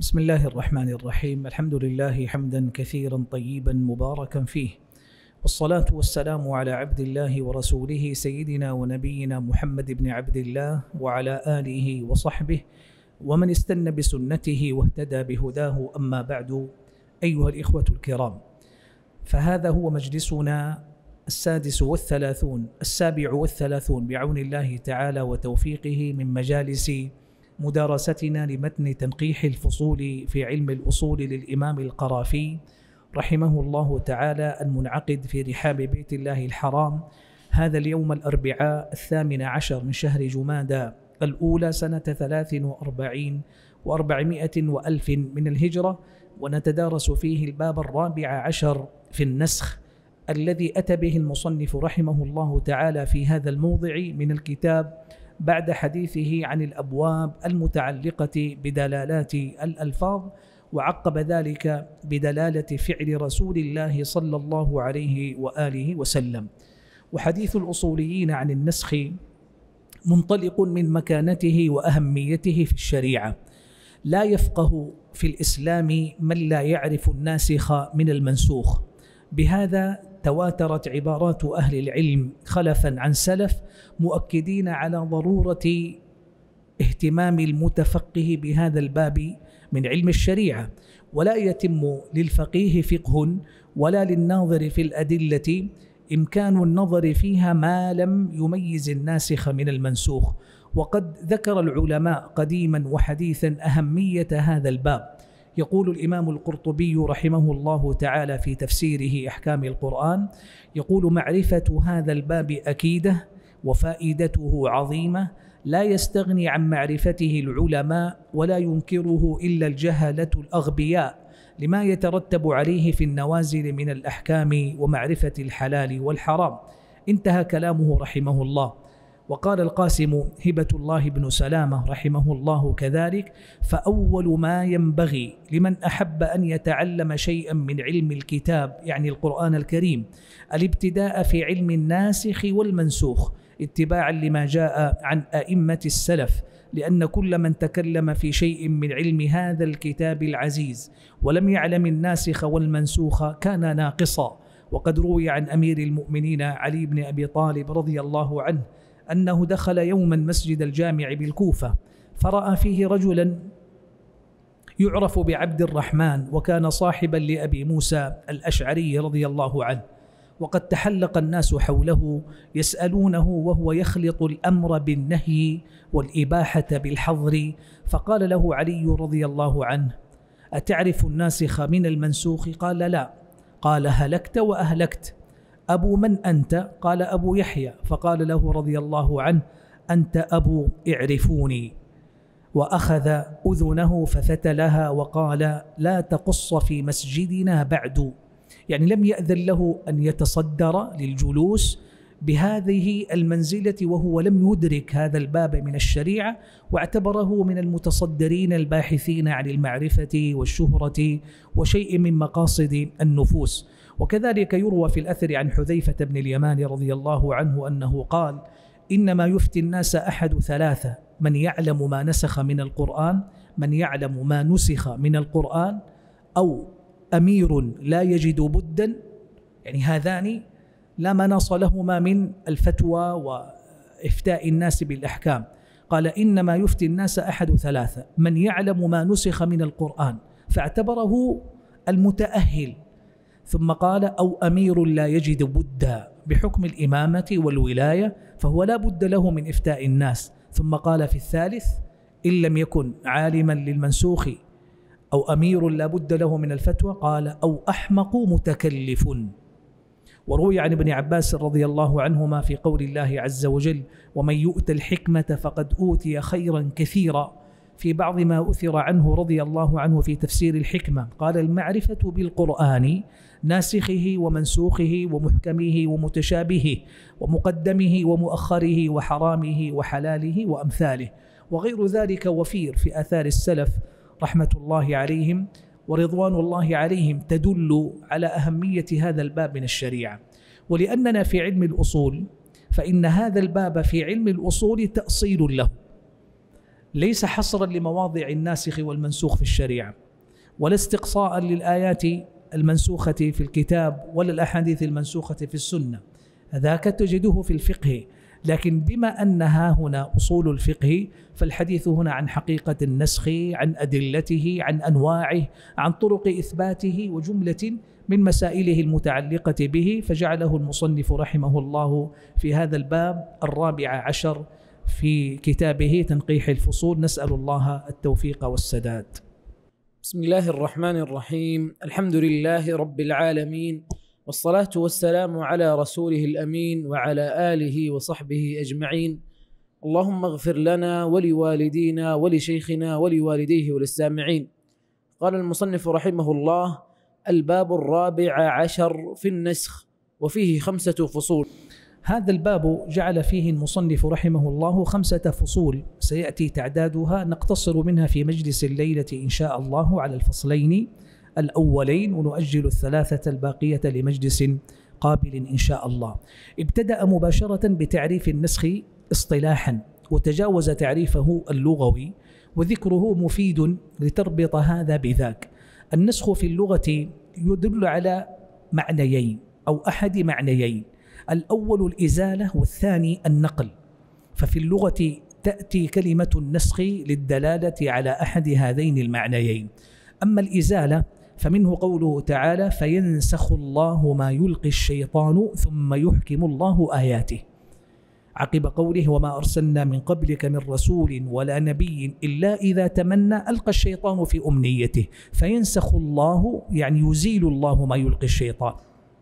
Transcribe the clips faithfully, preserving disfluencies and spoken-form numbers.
بسم الله الرحمن الرحيم. الحمد لله حمدا كثيرا طيبا مباركا فيه، والصلاة والسلام على عبد الله ورسوله سيدنا ونبينا محمد بن عبد الله وعلى آله وصحبه ومن استنى بسنته واهتدى بهداه. أما بعد، أيها الإخوة الكرام، فهذا هو مجلسنا السادس والثلاثون السابع والثلاثون بعون الله تعالى وتوفيقه من مجالس مدارستنا لمتن تنقيح الفصول في علم الأصول للإمام القرافي رحمه الله تعالى، المنعقد في رحاب بيت الله الحرام هذا اليوم الأربعاء الثامن عشر من شهر جمادى الأولى سنة ثلاث وأربعين وأربعمائة وألف من الهجرة، ونتدارس فيه الباب الرابع عشر في النسخ الذي أتى به المصنف رحمه الله تعالى في هذا الموضع من الكتاب بعد حديثه عن الأبواب المتعلقة بدلالات الألفاظ، وعقب ذلك بدلالة فعل رسول الله صلى الله عليه وآله وسلم. وحديث الأصوليين عن النسخ منطلق من مكانته وأهميته في الشريعة. لا يفقه في الإسلام من لا يعرف الناسخ من المنسوخ. بهذا تواترت عبارات أهل العلم خلفا عن سلف مؤكدين على ضرورة اهتمام المتفقه بهذا الباب من علم الشريعة، ولا يتم للفقيه فقه ولا للناظر في الأدلة إمكان النظر فيها ما لم يميز الناسخ من المنسوخ. وقد ذكر العلماء قديما وحديثا أهمية هذا الباب. يقول الإمام القرطبي رحمه الله تعالى في تفسيره أحكام القرآن، يقول: معرفة هذا الباب أكيدة وفائدته عظيمة، لا يستغني عن معرفته العلماء ولا ينكره إلا الجهلة الأغبياء، لما يترتب عليه في النوازل من الأحكام ومعرفة الحلال والحرام. انتهى كلامه رحمه الله. وقال القاسم هبة الله بن سلامة رحمه الله كذلك: فأول ما ينبغي لمن أحب أن يتعلم شيئا من علم الكتاب، يعني القرآن الكريم، الابتداء في علم الناسخ والمنسوخ اتباعا لما جاء عن أئمة السلف، لأن كل من تكلم في شيء من علم هذا الكتاب العزيز ولم يعلم الناسخ والمنسوخ كان ناقصا. وقد روي عن أمير المؤمنين علي بن أبي طالب رضي الله عنه أنه دخل يوما مسجد الجامع بالكوفة، فرأى فيه رجلا يعرف بعبد الرحمن، وكان صاحبا لأبي موسى الأشعري رضي الله عنه، وقد تحلق الناس حوله يسألونه وهو يخلط الأمر بالنهي والإباحة بالحظر. فقال له علي رضي الله عنه: أتعرف الناسخ من المنسوخ؟ قال: لا. قال: هلكت وأهلكت. أبو من أنت؟ قال: أبو يحيى. فقال له رضي الله عنه: أنت أبو اعرفوني. وأخذ أذنه ففتلها وقال: لا تقص في مسجدنا بعد، يعني لم يأذن له أن يتصدر للجلوس بهذه المنزلة وهو لم يدرك هذا الباب من الشريعة، واعتبره من المتصدرين الباحثين عن المعرفة والشهرة وشيء من مقاصد النفوس. وكذلك يروى في الأثر عن حذيفة بن اليمان رضي الله عنه أنه قال: إنما يفتي الناس أحد ثلاثة: من يعلم ما نسخ من القرآن، من يعلم ما نسخ من القرآن، أو أمير لا يجد بدا، يعني هذان لا مناص لهما من الفتوى وإفتاء الناس بالأحكام. قال: إنما يفتي الناس أحد ثلاثة: من يعلم ما نسخ من القرآن، فاعتبره المتأهل. ثم قال: أو أمير لا يجد بدا بحكم الإمامة والولاية، فهو لا بد له من إفتاء الناس. ثم قال في الثالث: إن لم يكن عالما للمنسوخ أو أمير لا بد له من الفتوى، قال: أو أحمق متكلف. وروي عن ابن عباس رضي الله عنهما في قول الله عز وجل: ومن يؤت الحكمة فقد أوتي خيرا كثيرا، في بعض ما أثر عنه رضي الله عنه في تفسير الحكمة قال: المعرفة بالقرآن ناسخه ومنسوخه ومحكمه ومتشابهه ومقدمه ومؤخره وحرامه وحلاله وأمثاله، وغير ذلك وفير في آثار السلف رحمة الله عليهم ورضوان الله عليهم تدل على أهمية هذا الباب من الشريعة. ولأننا في علم الأصول، فإن هذا الباب في علم الأصول تأصيل له، ليس حصرا لمواضع الناسخ والمنسوخ في الشريعة، ولا استقصاء للآيات المنسوخة في الكتاب ولا الأحاديث المنسوخة في السنة، هذاك تجده في الفقه. لكن بما أنها هنا أصول الفقه، فالحديث هنا عن حقيقة النسخ، عن أدلته، عن أنواعه، عن طرق إثباته، وجملة من مسائله المتعلقة به، فجعله المصنف رحمه الله في هذا الباب الرابع عشر في كتابه تنقيح الفصول. نسأل الله التوفيق والسداد. بسم الله الرحمن الرحيم. الحمد لله رب العالمين، والصلاة والسلام على رسوله الأمين وعلى آله وصحبه أجمعين. اللهم اغفر لنا ولوالدينا ولشيخنا ولوالديه وللسامعين. قال المصنف رحمه الله: الباب الرابع عشر في النسخ، وفيه خمسة فصول. هذا الباب جعل فيه المصنف رحمه الله خمسة فصول سيأتي تعدادها، نقتصر منها في مجلس الليلة إن شاء الله على الفصلين الأولين، ونؤجل الثلاثة الباقية لمجلس قابل إن شاء الله. ابتدأ مباشرة بتعريف النسخ اصطلاحا، وتجاوز تعريفه اللغوي، وذكره مفيد لتربط هذا بذاك. النسخ في اللغة يدل على معنيين أو أحد معنيين، الأول الإزالة والثاني النقل. ففي اللغة تأتي كلمة النسخ للدلالة على أحد هذين المعنيين. أما الإزالة فمنه قوله تعالى: فينسخ الله ما يلقي الشيطان ثم يحكم الله آياته، عقب قوله: وما أرسلنا من قبلك من رسول ولا نبي إلا إذا تمنى ألقى الشيطان في أمنيته. فينسخ الله يعني يزيل الله ما يلقي الشيطان.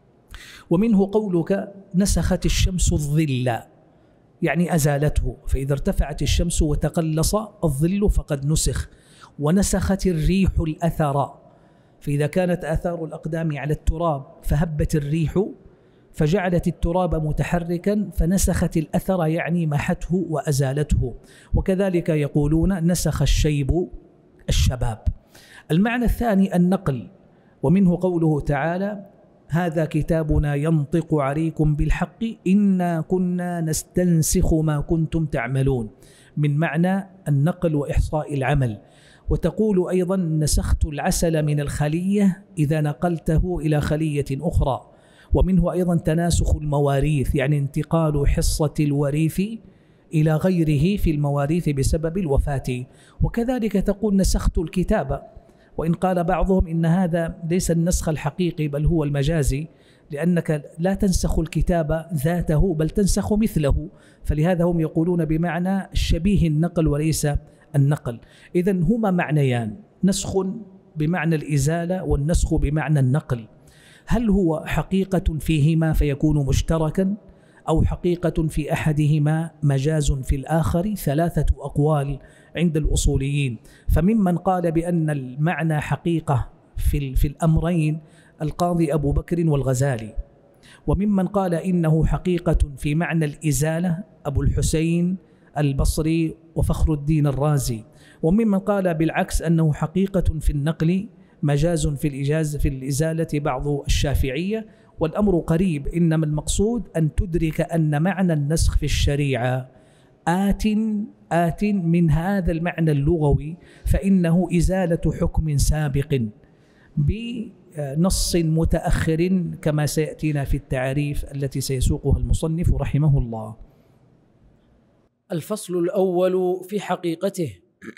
ومنه قولك: نسخت الشمس الظل، يعني أزالته، فإذا ارتفعت الشمس وتقلص الظل فقد نسخ. ونسخت الريح الأثر، فإذا كانت آثار الأقدام على التراب فهبت الريح فجعلت التراب متحركا فنسخت الأثر، يعني محته وأزالته. وكذلك يقولون: نسخ الشيب الشباب. المعنى الثاني النقل، ومنه قوله تعالى: هذا كتابنا ينطق عليكم بالحق إنا كنا نستنسخ ما كنتم تعملون، من معنى النقل وإحصاء العمل. وتقول أيضا: نسخت العسل من الخلية إذا نقلته إلى خلية أخرى. ومنه أيضا تناسخ المواريث، يعني انتقال حصة الوريث إلى غيره في المواريث بسبب الوفاة. وكذلك تقول: نسخت الكتاب، وإن قال بعضهم إن هذا ليس النسخ الحقيقي بل هو المجازي، لأنك لا تنسخ الكتاب ذاته بل تنسخ مثله، فلهذا هم يقولون بمعنى شبيه النقل وليس النقل. إذن هما معنيان، نسخ بمعنى الإزالة والنسخ بمعنى النقل. هل هو حقيقة فيهما فيكون مشتركا، أو حقيقة في أحدهما مجاز في الآخر؟ ثلاثة أقوال عند الأصوليين. فممن قال بأن المعنى حقيقة في, في الأمرين القاضي أبو بكر والغزالي، وممن قال إنه حقيقة في معنى الإزالة أبو الحسين البصري وفخر الدين الرازي، وممن قال بالعكس أنه حقيقة في النقل مجاز في الإجاز في الإزالة بعض الشافعية. والأمر قريب، إنما المقصود أن تدرك أن معنى النسخ في الشريعة آت آت من هذا المعنى اللغوي، فإنه إزالة حكم سابق بنص متأخر كما سيأتينا في التعريف التي سيسوقها المصنف رحمه الله. الفصل الأول في حقيقته.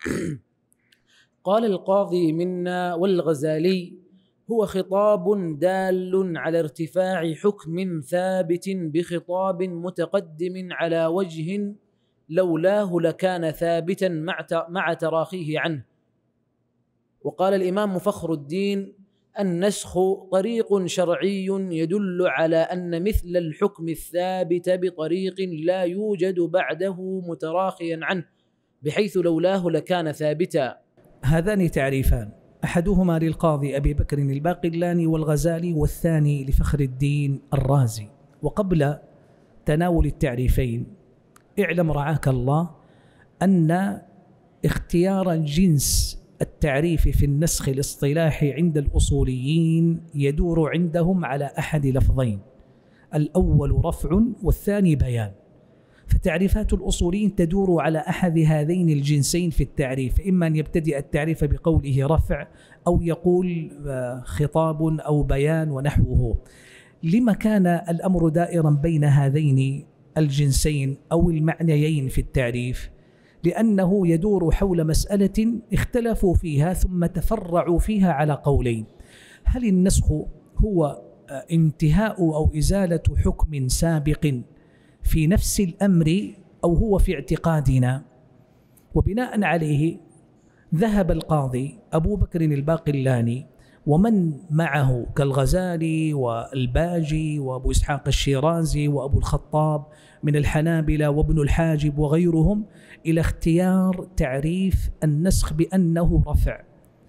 قال القاضي منا والغزالي: هو خطاب دال على ارتفاع حكم ثابت بخطاب متقدم على وجه لولاه لكان ثابتا مع تراخيه عنه. وقال الإمام فخر الدين: النسخ طريق شرعي يدل على أن مثل الحكم الثابت بطريق لا يوجد بعده متراخيا عنه، بحيث لولاه لكان ثابتا. هذان تعريفان، أحدهما للقاضي أبي بكر الباقلاني والغزالي، والثاني لفخر الدين الرازي. وقبل تناول التعريفين اعلم رعاك الله أن اختيار جنس التعريف في النسخ الاصطلاحي عند الأصوليين يدور عندهم على أحد لفظين، الأول رفع والثاني بيان. فتعريفات الأصوليين تدور على أحد هذين الجنسين في التعريف، إما أن يبتدئ التعريف بقوله رفع أو يقول خطاب أو بيان ونحوه. لما كان الأمر دائرا بين هذين الجنسين أو المعنيين في التعريف؟ لأنه يدور حول مسألة اختلفوا فيها ثم تفرعوا فيها على قولين: هل النسخ هو انتهاء أو إزالة حكم سابق في نفس الأمر أو هو في اعتقادنا؟ وبناء عليه ذهب القاضي أبو بكر الباقلاني ومن معه كالغزالي والباجي وأبو إسحاق الشيرازي وأبو الخطاب من الحنابلة وابن الحاجب وغيرهم إلى اختيار تعريف النسخ بأنه رفع،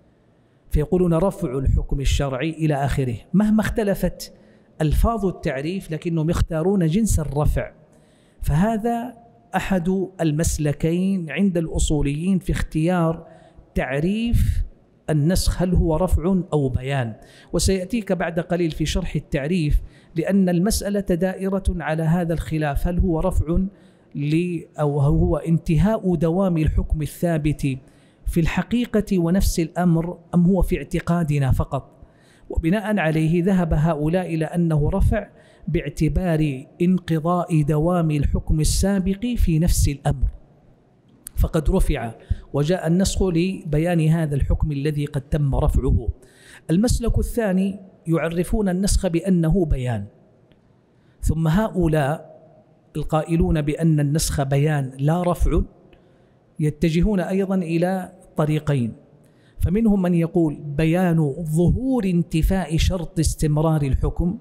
فيقولون رفع الحكم الشرعي إلى آخره. مهما اختلفت ألفاظ التعريف لكنهم يختارون جنس الرفع. فهذا أحد المسلكين عند الأصوليين في اختيار تعريف النسخ، هل هو رفع أو بيان؟ وسيأتيك بعد قليل في شرح التعريف، لأن المسألة دائرة على هذا الخلاف: هل هو رفع أو هو انتهاء دوام الحكم الثابت في الحقيقة ونفس الأمر، أم هو في اعتقادنا فقط؟ وبناء عليه ذهب هؤلاء إلى أنه رفع باعتبار انقضاء دوام الحكم السابق في نفس الأمر، فقد رفع وجاء النسخ لبيان هذا الحكم الذي قد تم رفعه. المسلك الثاني يعرفون النسخ بأنه بيان، ثم هؤلاء القائلون بأن النسخ بيان لا رفع يتجهون أيضا إلى طريقين، فمنهم من يقول بيان ظهور انتفاء شرط استمرار الحكم،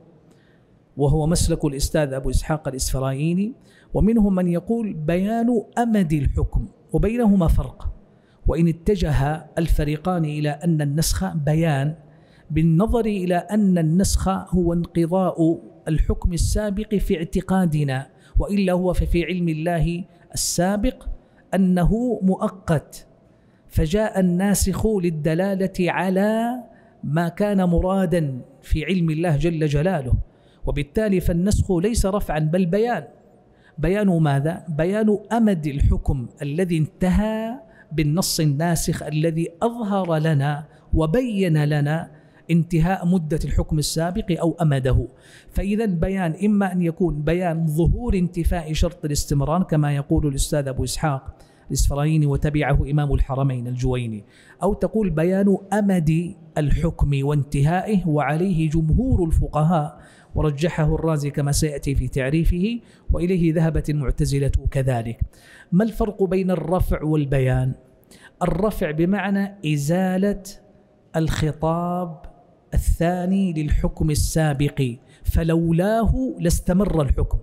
وهو مسلك الأستاذ أبو إسحاق الإسفرايني، ومنهم من يقول بيان أمد الحكم، وبينهما فرق. وإن اتجه الفريقان إلى أن النسخ بيان بالنظر إلى أن النسخ هو انقضاء الحكم السابق في اعتقادنا، وإلا هو في علم الله السابق أنه مؤقت، فجاء الناسخ للدلالة على ما كان مرادا في علم الله جل جلاله، وبالتالي فالنسخ ليس رفعا بل بيان. بيان ماذا؟ بيان أمد الحكم الذي انتهى بالنص الناسخ الذي أظهر لنا وبين لنا انتهاء مدة الحكم السابق أو أمده. فإذا بيان إما أن يكون بيان ظهور انتفاء شرط الاستمرار كما يقول الأستاذ أبو إسحاق الإسفرايني وتبعه إمام الحرمين الجويني، أو تقول بيان أمد الحكم وانتهائه، وعليه جمهور الفقهاء ورجحه الرازي كما سيأتي في تعريفه، وإليه ذهبت المعتزلة كذلك. ما الفرق بين الرفع والبيان؟ الرفع بمعنى إزالة الخطاب الثاني للحكم السابق، فلولاه لاستمر الحكم.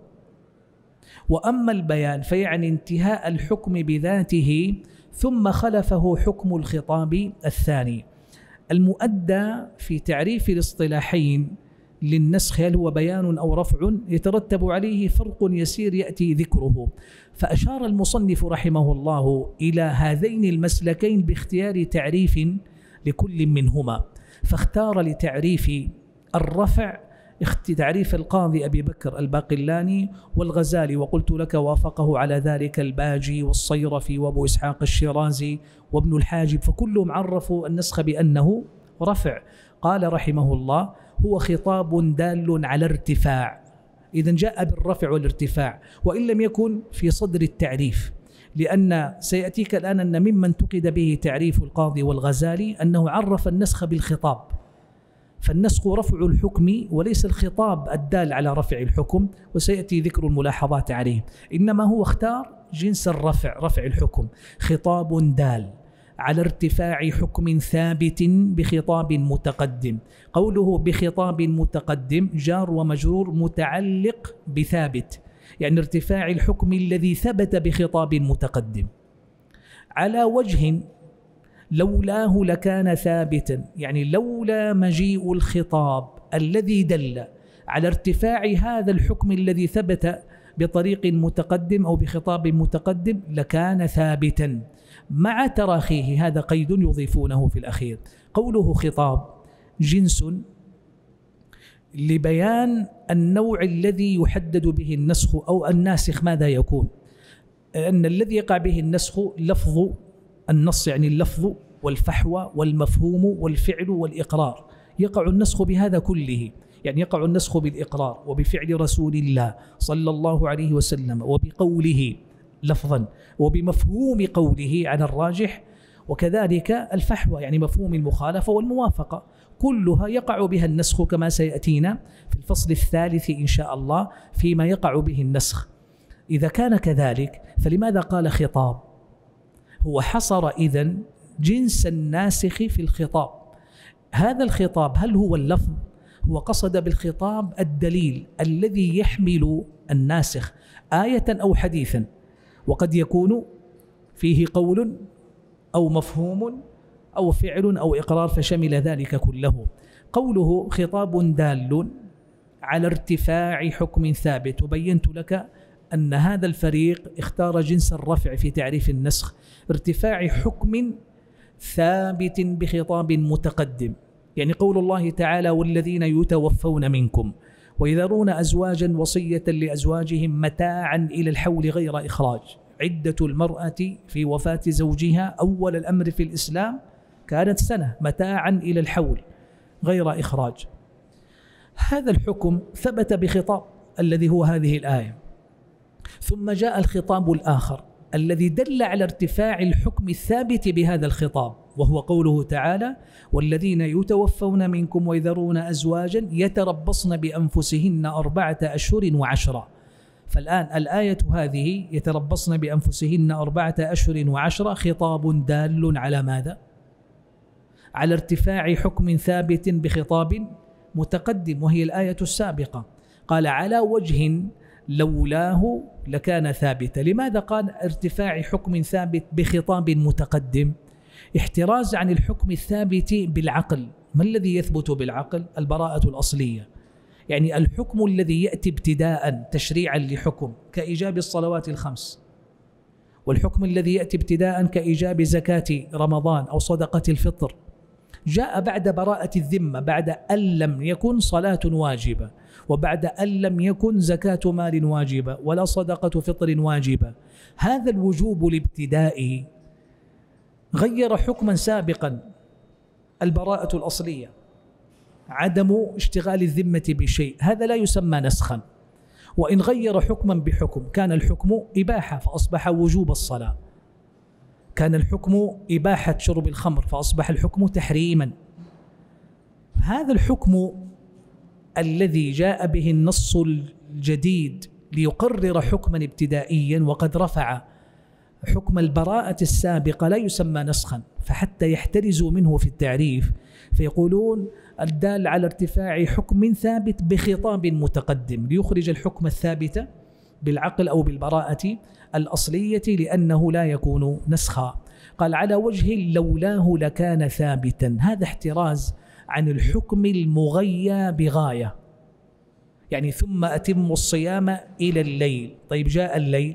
وأما البيان فيعني انتهاء الحكم بذاته ثم خلفه حكم الخطاب الثاني. المؤدى في تعريف الاصطلاحين للنسخ هل هو بيان أو رفع يترتب عليه فرق يسير يأتي ذكره، فأشار المصنف رحمه الله إلى هذين المسلكين باختيار تعريف لكل منهما، فاختار لتعريف الرفع تعريف القاضي أبي بكر الباقلاني والغزالي، وقلت لك وافقه على ذلك الباجي والصيرفي وابو إسحاق الشيرازي وابن الحاجب، فكلهم عرفوا النسخ بأنه رفع. قال رحمه الله هو خطاب دال على ارتفاع، إذن جاء بالرفع والارتفاع وإن لم يكن في صدر التعريف، لأن سيأتيك الآن أن ممن انتقد به تعريف القاضي والغزالي أنه عرف النسخ بالخطاب، فالنسخ رفع الحكم وليس الخطاب الدال على رفع الحكم، وسيأتي ذكر الملاحظات عليه، إنما هو اختار جنس الرفع، رفع الحكم، خطاب دال على ارتفاع حكم ثابت بخطاب متقدم. قوله بخطاب متقدم جار ومجرور متعلق بثابت، يعني ارتفاع الحكم الذي ثبت بخطاب متقدم على وجه لولاه لكان ثابتا، يعني لولا مجيء الخطاب الذي دل على ارتفاع هذا الحكم الذي ثبت بطريق متقدم أو بخطاب متقدم لكان ثابتا مع تراخيه. هذا قيد يضيفونه في الأخير. قوله خطاب جنس لبيان النوع الذي يحدد به النسخ أو الناسخ ماذا يكون، أن الذي يقع به النسخ لفظ النص، يعني اللفظ والفحوى والمفهوم والفعل والإقرار. يقع النسخ بهذا كله، يعني يقع النسخ بالإقرار وبفعل رسول الله صلى الله عليه وسلم وبقوله لفظا وبمفهوم قوله على الراجح، وكذلك الفحوى يعني مفهوم المخالفة والموافقة، كلها يقع بها النسخ كما سيأتينا في الفصل الثالث إن شاء الله فيما يقع به النسخ. إذا كان كذلك فلماذا قال خطاب؟ هو حصر إذن جنس الناسخ في الخطاب. هذا الخطاب هل هو اللفظ؟ هو قصد بالخطاب الدليل الذي يحمل الناسخ آية أو حديثا، وقد يكون فيه قول أو مفهوم أو فعل أو إقرار، فشمل ذلك كله. قوله خطاب دال على ارتفاع حكم ثابت، وبينت لك أن هذا الفريق اختار جنس الرفع في تعريف النسخ، ارتفاع حكم ثابت بخطاب متقدم، يعني قول الله تعالى والذين يتوفون منكم ويذرون أزواجا وصية لأزواجهم متاعا إلى الحول غير إخراج. عدة المرأة في وفاة زوجها أول الأمر في الإسلام كانت سنة، متاعا إلى الحول غير إخراج. هذا الحكم ثبت بخطاب الذي هو هذه الآية، ثم جاء الخطاب الآخر الذي دل على ارتفاع الحكم الثابت بهذا الخطاب، وهو قوله تعالى والذين يتوفون منكم ويذرون أزواجا يتربصن بأنفسهن أربعة أشهر وعشرة. فالآن الآية هذه يتربصن بأنفسهن أربعة أشهر وعشرة خطاب دال على ماذا؟ على ارتفاع حكم ثابت بخطاب متقدم، وهي الآية السابقة. قال على وجه لولاه لكان ثابتا. لماذا قال ارتفاع حكم ثابت بخطاب متقدم؟ احتراز عن الحكم الثابت بالعقل. ما الذي يثبت بالعقل؟ البراءة الأصلية، يعني الحكم الذي يأتي ابتداء تشريعا لحكم كإيجاب الصلوات الخمس، والحكم الذي يأتي ابتداء كإيجاب زكاة رمضان أو صدقة الفطر، جاء بعد براءة الذمة، بعد أن لم يكن صلاة واجبة، وبعد أن لم يكن زكاة مال واجبة ولا صدقة فطر واجبة. هذا الوجوب الابتدائي غير حكما سابقا، البراءة الأصلية، عدم اشتغال الذمة بشيء، هذا لا يسمى نسخا. وإن غير حكما بحكم، كان الحكم إباحة فأصبح وجوب الصلاة، كان الحكم إباحة شرب الخمر فأصبح الحكم تحريما. هذا الحكم الذي جاء به النص الجديد ليقرر حكما ابتدائيا وقد رفع حكم البراءة السابقة لا يسمى نسخا، فحتى يحترزوا منه في التعريف فيقولون الدال على ارتفاع حكم ثابت بخطاب متقدم، ليخرج الحكم الثابت بالعقل أو بالبراءة الأصلية لأنه لا يكون نسخا. قال على وجه لولاه لكان ثابتا. هذا احتراز عن الحكم المغيى بغاية، يعني ثم أتم الصيام إلى الليل. طيب جاء الليل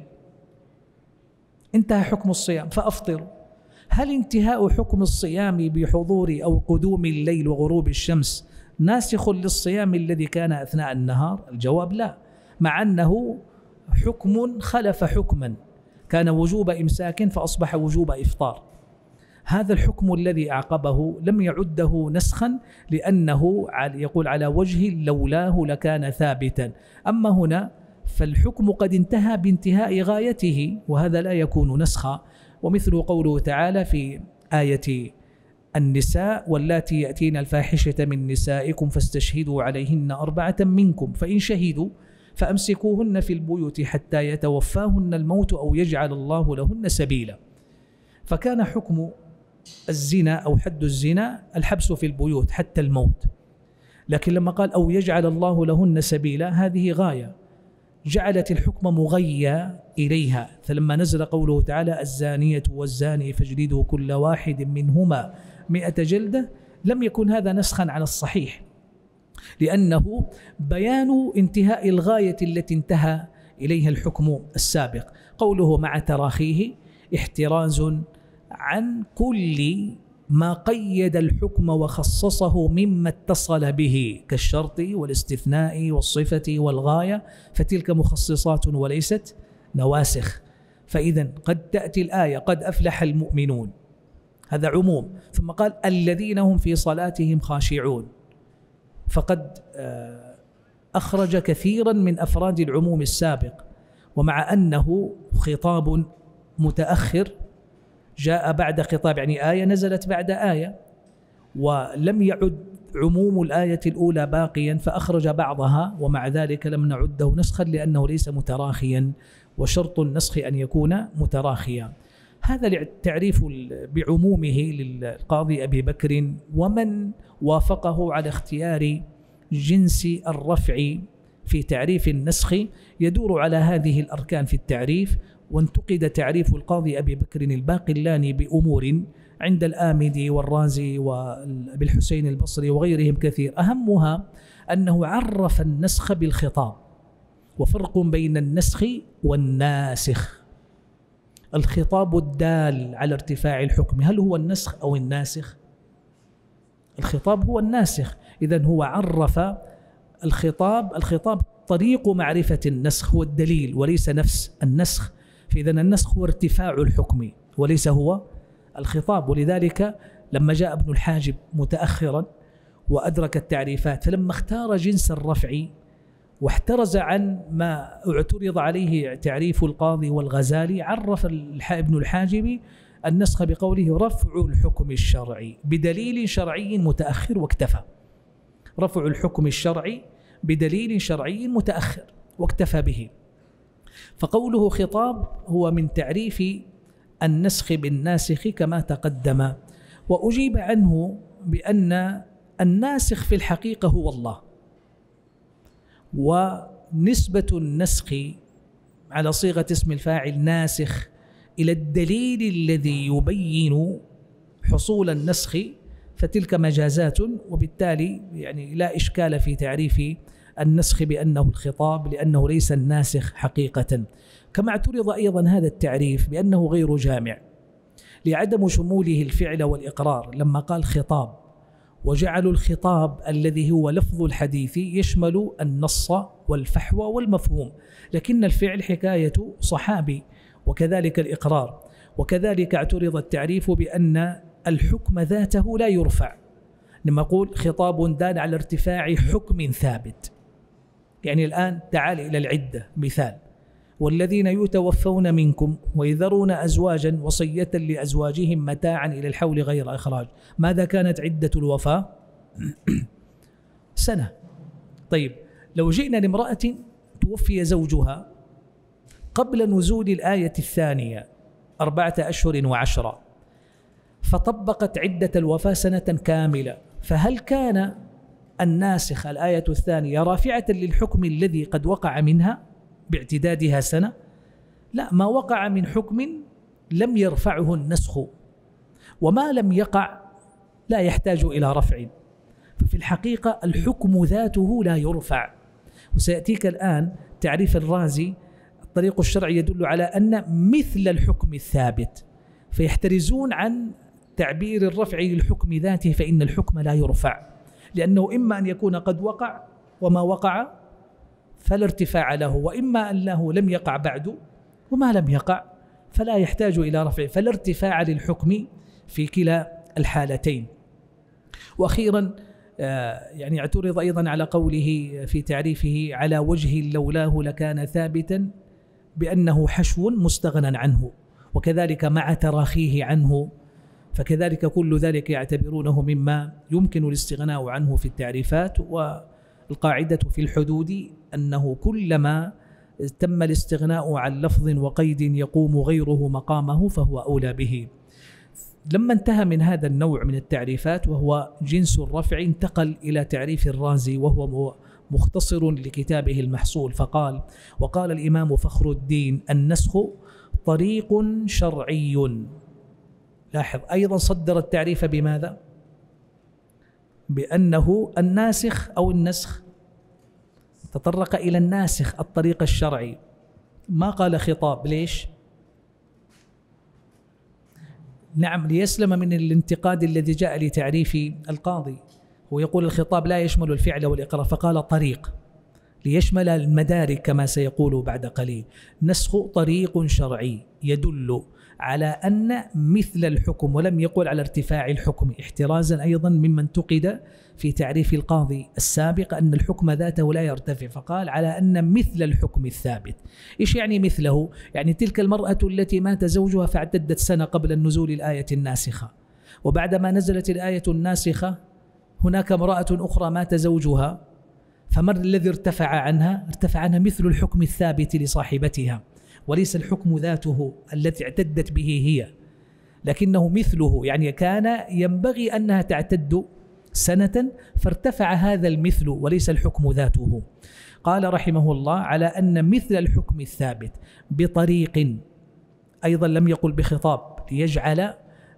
انتهى حكم الصيام فأفطر. هل انتهاء حكم الصيام بحضور أو قدوم الليل وغروب الشمس ناسخ للصيام الذي كان أثناء النهار؟ الجواب لا، مع أنه حكم خلف حكما، كان وجوب إمساك فأصبح وجوب إفطار. هذا الحكم الذي أعقبه لم يعده نسخا لأنه يقول على وجه لولاه لكان ثابتا. أما هنا فالحكم قد انتهى بانتهاء غايته، وهذا لا يكون نسخا. ومثل قوله تعالى في آية النساء واللاتي يأتين الفاحشة من نسائكم فاستشهدوا عليهن أربعة منكم فإن شهدوا فأمسكوهن في البيوت حتى يتوفاهن الموت أو يجعل الله لهن سبيلا. فكان حكم الزنا أو حد الزنا الحبس في البيوت حتى الموت، لكن لما قال أو يجعل الله لهن سبيلا هذه غاية جعلت الحكم مغيى إليها. فلما نزل قوله تعالى الزانية والزاني فاجلدوا كل واحد منهما مئة جلدة لم يكن هذا نسخا على الصحيح، لأنه بيان انتهاء الغاية التي انتهى إليها الحكم السابق. قوله مع تراخيه احتراز عن كل ما قيد الحكم وخصصه مما اتصل به كالشرط والاستثناء والصفة والغاية، فتلك مخصصات وليست نواسخ. فإذا قد تأتي الآية قد أفلح المؤمنون، هذا عموم، ثم قال الذين هم في صلاتهم خاشعون، فقد أخرج كثيرا من أفراد العموم السابق، ومع أنه خطاب متأخر جاء بعد خطاب، يعني آية نزلت بعد آية، ولم يعد عموم الآية الأولى باقيا فأخرج بعضها، ومع ذلك لم نعده نسخا لأنه ليس متراخيا، وشرط النسخ أن يكون متراخيا. هذا التعريف بعمومه للقاضي أبي بكر، ومن وافقه على اختيار جنس الرفع في تعريف النسخ يدور على هذه الأركان في التعريف. وانتقد تعريف القاضي أبي بكر الباقلاني بأمور عند الآمدي والرازي وأبي الحسين البصري وغيرهم كثير، أهمها أنه عرف النسخ بالخطاب، وفرق بين النسخ والناسخ. الخطاب الدال على ارتفاع الحكم هل هو النسخ أو الناسخ؟ الخطاب هو الناسخ. إذن هو عرف الخطاب، الخطاب طريق معرفة النسخ هو الدليل وليس نفس النسخ، فإذن النسخ هو ارتفاع الحكم وليس هو الخطاب. ولذلك لما جاء ابن الحاجب متأخرا وأدرك التعريفات، فلما اختار جنس الرفع واحترز عن ما اعترض عليه تعريف القاضي والغزالي، عرف ابن الحاجب النسخ بقوله رفع الحكم الشرعي بدليل شرعي متأخر، واكتفى. رفع الحكم الشرعي بدليل شرعي متأخر واكتفى به. فقوله خطاب هو من تعريف النسخ بالناسخ كما تقدم. وأجيب عنه بأن الناسخ في الحقيقة هو الله، ونسبة النسخ على صيغة اسم الفاعل ناسخ إلى الدليل الذي يبين حصول النسخ فتلك مجازات، وبالتالي يعني لا إشكال في تعريف النسخ بأنه الخطاب لأنه ليس الناسخ حقيقة. كما اعترض أيضا هذا التعريف بأنه غير جامع لعدم شموله الفعل والإقرار، لما قال خطاب وجعلوا الخطاب الذي هو لفظ الحديث يشمل النص والفحوى والمفهوم، لكن الفعل حكاية صحابي، وكذلك الإقرار. وكذلك اعترض التعريف بأن الحكم ذاته لا يرفع، لما أقول خطاب دال على ارتفاع حكم ثابت. يعني الآن تعال إلى العدة مثال، والذين يتوفون منكم ويذرون أزواجا وصية لأزواجهم متاعا إلى الحول غير إخراج، ماذا كانت عدة الوفاة؟ سنة. طيب لو جئنا لامرأة توفي زوجها قبل نزول الآية الثانية أربعة أشهر وعشرة، فطبقت عدة الوفاة سنة كاملة، فهل كان الناسخ الآية الثانية رافعة للحكم الذي قد وقع منها باعتدادها سنة؟ لا، ما وقع من حكم لم يرفعه النسخ، وما لم يقع لا يحتاج إلى رفع. ففي الحقيقة الحكم ذاته لا يرفع. وسيأتيك الآن تعريف الرازي، الطريق الشرعي يدل على أن مثل الحكم الثابت، فيحترزون عن تعبير الرفع للحكم ذاته، فإن الحكم لا يرفع، لأنه إما أن يكون قد وقع وما وقع فلا ارتفاع له، وإما أنه لم يقع بعد وما لم يقع فلا يحتاج إلى رفع، فلا ارتفاع للحكم في كلا الحالتين. وأخيرا يعني اعترض أيضا على قوله في تعريفه على وجه لولاه لكان ثابتا بأنه حشو مستغنى عنه، وكذلك مع تراخيه عنه، فكذلك كل ذلك يعتبرونه مما يمكن الاستغناء عنه في التعريفات. والقاعدة في الحدود أنه كلما تم الاستغناء عن لفظ وقيد يقوم غيره مقامه فهو أولى به. لما انتهى من هذا النوع من التعريفات وهو جنس الرفع، انتقل إلى تعريف الرازي وهو مختصر لكتابه المحصول، فقال: وقال الإمام فخر الدين: النسخ طريق شرعي. لاحظ أيضا صدر التعريف بماذا؟ بأنه الناسخ أو النسخ، تطرق إلى الناسخ الطريق الشرعي، ما قال خطاب. ليش؟ نعم، ليسلم من الانتقاد الذي جاء لتعريف القاضي، هو يقول الخطاب لا يشمل الفعل والإقرار، فقال طريق، ليشمل المدارك كما سيقول بعد قليل. نسخ طريق شرعي يدل على أن مثل الحكم، ولم يقل على ارتفاع الحكم، احترازا أيضا مما انتقد في تعريف القاضي السابق أن الحكم ذاته لا يرتفع، فقال على أن مثل الحكم الثابت. إيش يعني مثله؟ يعني تلك المرأة التي مات زوجها فاعتدت سنة قبل النزول الآية الناسخة، وبعدما نزلت الآية الناسخة هناك امرأة أخرى مات زوجها، فما الذي ارتفع عنها؟ ارتفع عنها مثل الحكم الثابت لصاحبتها، وليس الحكم ذاته التي اعتدت به هي، لكنه مثله، يعني كان ينبغي أنها تعتد سنة فارتفع هذا المثل وليس الحكم ذاته. قال رحمه الله على أن مثل الحكم الثابت بطريق، أيضا لم يقل بخطاب ليجعل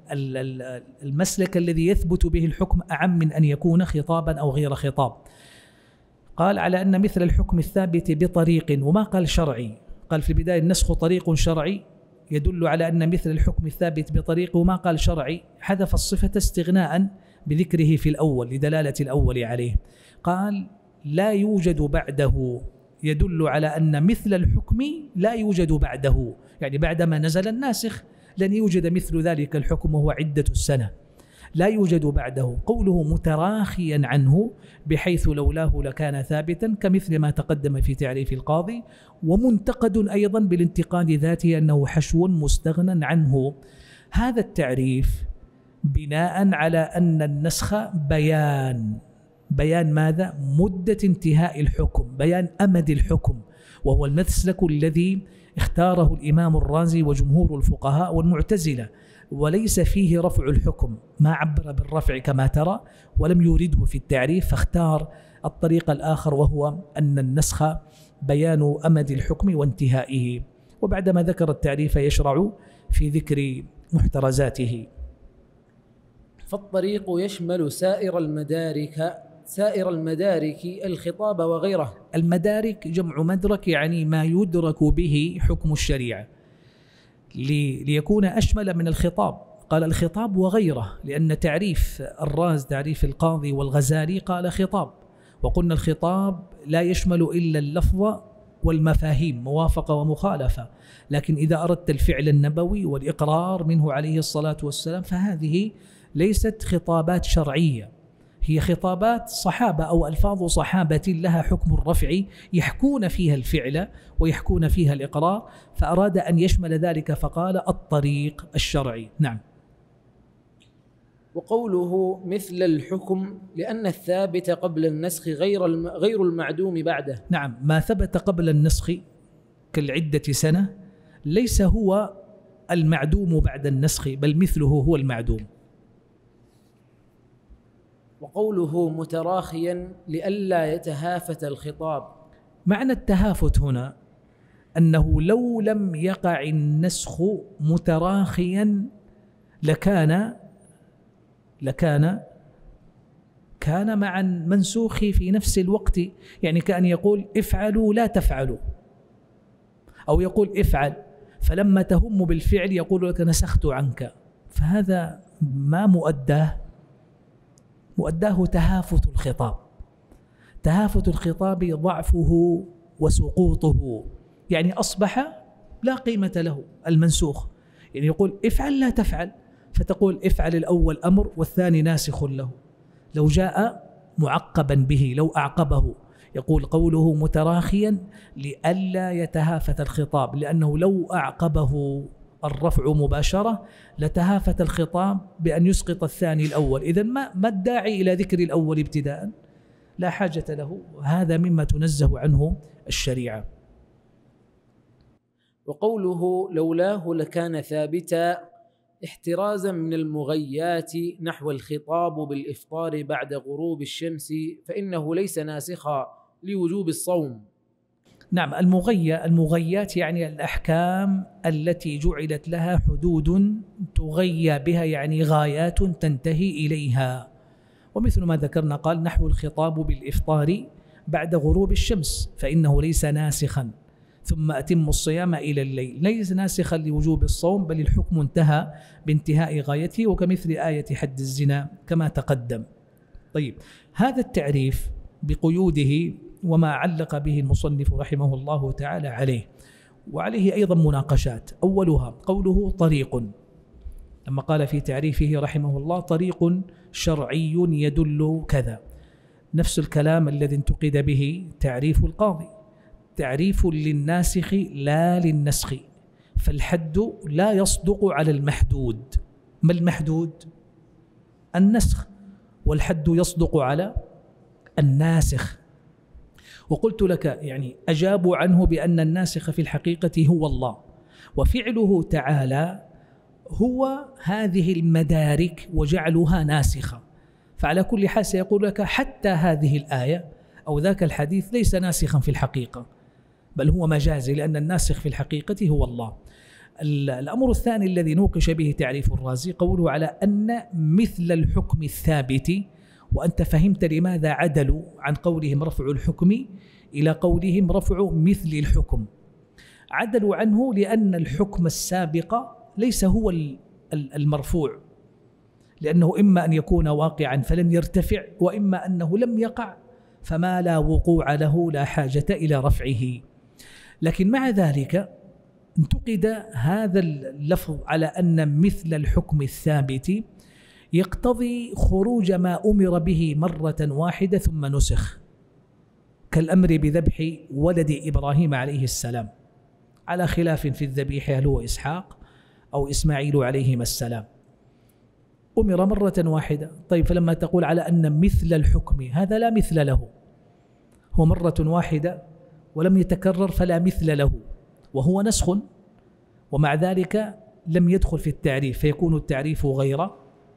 المسلك الذي يثبت به الحكم أعم من أن يكون خطابا أو غير خطاب. قال على أن مثل الحكم الثابت بطريق، وما قال شرعي، قال في البداية النسخ طريق شرعي يدل على أن مثل الحكم الثابت بطريق، وما قال شرعي، حذف الصفة استغناء بذكره في الأول لدلالة الأول عليه. قال لا يوجد بعده، يدل على أن مثل الحكم لا يوجد بعده، يعني بعدما نزل الناسخ لن يوجد مثل ذلك الحكم وهو عدة السنة، لا يوجد بعده. قوله متراخيا عنه بحيث لولاه لكان ثابتا كمثل ما تقدم في تعريف القاضي، ومنتقد أيضا بالانتقاد ذاته أنه حشو مستغنى عنه. هذا التعريف بناء على أن النسخ بيان، بيان ماذا؟ مدة انتهاء الحكم، بيان أمد الحكم، وهو المسلك الذي اختاره الإمام الرازي وجمهور الفقهاء والمعتزلة، وليس فيه رفع الحكم، ما عبر بالرفع كما ترى ولم يورده في التعريف، فاختار الطريق الآخر وهو أن النسخ بيان أمد الحكم وانتهائه. وبعدما ذكر التعريف يشرع في ذكر محترزاته. فالطريق يشمل سائر المدارك، سائر المدارك الخطاب وغيره. المدارك جمع مدرك، يعني ما يدرك به حكم الشريعة، ليكون أشمل من الخطاب. قال الخطاب وغيره، لأن تعريف الراز تعريف القاضي والغزالي قال خطاب، وقلنا الخطاب لا يشمل إلا اللفظ والمفاهيم موافقة ومخالفة، لكن إذا أردت الفعل النبوي والإقرار منه عليه الصلاة والسلام فهذه ليست خطابات شرعية، هي خطابات صحابة أو ألفاظ صحابة لها حكم الرفع يحكون فيها الفعل ويحكون فيها الإقرار، فأراد أن يشمل ذلك فقال الطريق الشرعي. نعم. وقوله مثل الحكم لأن الثابت قبل النسخ غير غير المعدوم بعده. نعم، ما ثبت قبل النسخ كالعدة سنة ليس هو المعدوم بعد النسخ، بل مثله هو المعدوم. وقوله متراخيا لئلا يتهافت الخطاب. معنى التهافت هنا أنه لو لم يقع النسخ متراخيا لكان لكان كان مع المنسوخ في نفس الوقت، يعني كأن يقول افعلوا لا تفعلوا، أو يقول افعل فلما تهم بالفعل يقول لك نسخت عنك، فهذا ما مؤداه، مؤداه تهافت الخطاب. تهافت الخطاب ضعفه وسقوطه، يعني أصبح لا قيمة له المنسوخ، يعني يقول افعل لا تفعل، فتقول افعل الأول أمر والثاني ناسخ له، لو جاء معقبا به لو أعقبه. يقول قوله متراخيا لئلا يتهافت الخطاب، لأنه لو أعقبه الرفع مباشرة لتهافت الخطاب بأن يسقط الثاني الأول، إذن ما ما الداعي إلى ذكر الأول ابتداء، لا حاجة له، هذا مما تنزه عنه الشريعة. وقوله لولاه لكان ثابتا احترازا من المغيات نحو الخطاب بالإفطار بعد غروب الشمس فإنه ليس ناسخا لوجوب الصوم. نعم، المغية المغيات يعني الأحكام التي جعلت لها حدود تغيى بها، يعني غايات تنتهي إليها، ومثل ما ذكرنا قال نحو الخطاب بالإفطار بعد غروب الشمس فإنه ليس ناسخا، ثم أتم الصيام إلى الليل، ليس ناسخا لوجوب الصوم، بل الحكم انتهى بانتهاء غايته، وكمثل آية حد الزنا كما تقدم. طيب، هذا التعريف بقيوده وما علق به المصنف رحمه الله تعالى عليه، وعليه أيضا مناقشات. أولها قوله طريق، لما قال في تعريفه رحمه الله طريق شرعي يدل كذا، نفس الكلام الذي انتقد به تعريف القاضي، تعريف للناسخ لا للنسخ، فالحد لا يصدق على المحدود. ما المحدود؟ النسخ، والحد يصدق على الناسخ. وقلت لك يعني أجابوا عنه بأن الناسخ في الحقيقة هو الله، وفعله تعالى هو هذه المدارك وجعلها ناسخة. فعلى كل حال سيقول لك حتى هذه الآية أو ذاك الحديث ليس ناسخا في الحقيقة، بل هو مجازي، لأن الناسخ في الحقيقة هو الله. الأمر الثاني الذي نوقش به تعريف الرازي قوله على أن مثل الحكم الثابت، وأنت فهمت لماذا عدلوا عن قولهم رفع الحكم إلى قولهم رفع مثل الحكم. عدلوا عنه لأن الحكم السابق ليس هو المرفوع، لأنه إما أن يكون واقعا فلن يرتفع، وإما أنه لم يقع فما لا وقوع له لا حاجة إلى رفعه. لكن مع ذلك انتقد هذا اللفظ على أن مثل الحكم الثابت يقتضي خروج ما أمر به مرة واحدة ثم نسخ، كالأمر بذبح ولد إبراهيم عليه السلام، على خلاف في الذبيح هل هو إسحاق أو إسماعيل عليهما السلام، أمر مرة واحدة. طيب فلما تقول على أن مثل الحكم، هذا لا مثل له، هو مرة واحدة ولم يتكرر فلا مثل له، وهو نسخ، ومع ذلك لم يدخل في التعريف، فيكون التعريف غير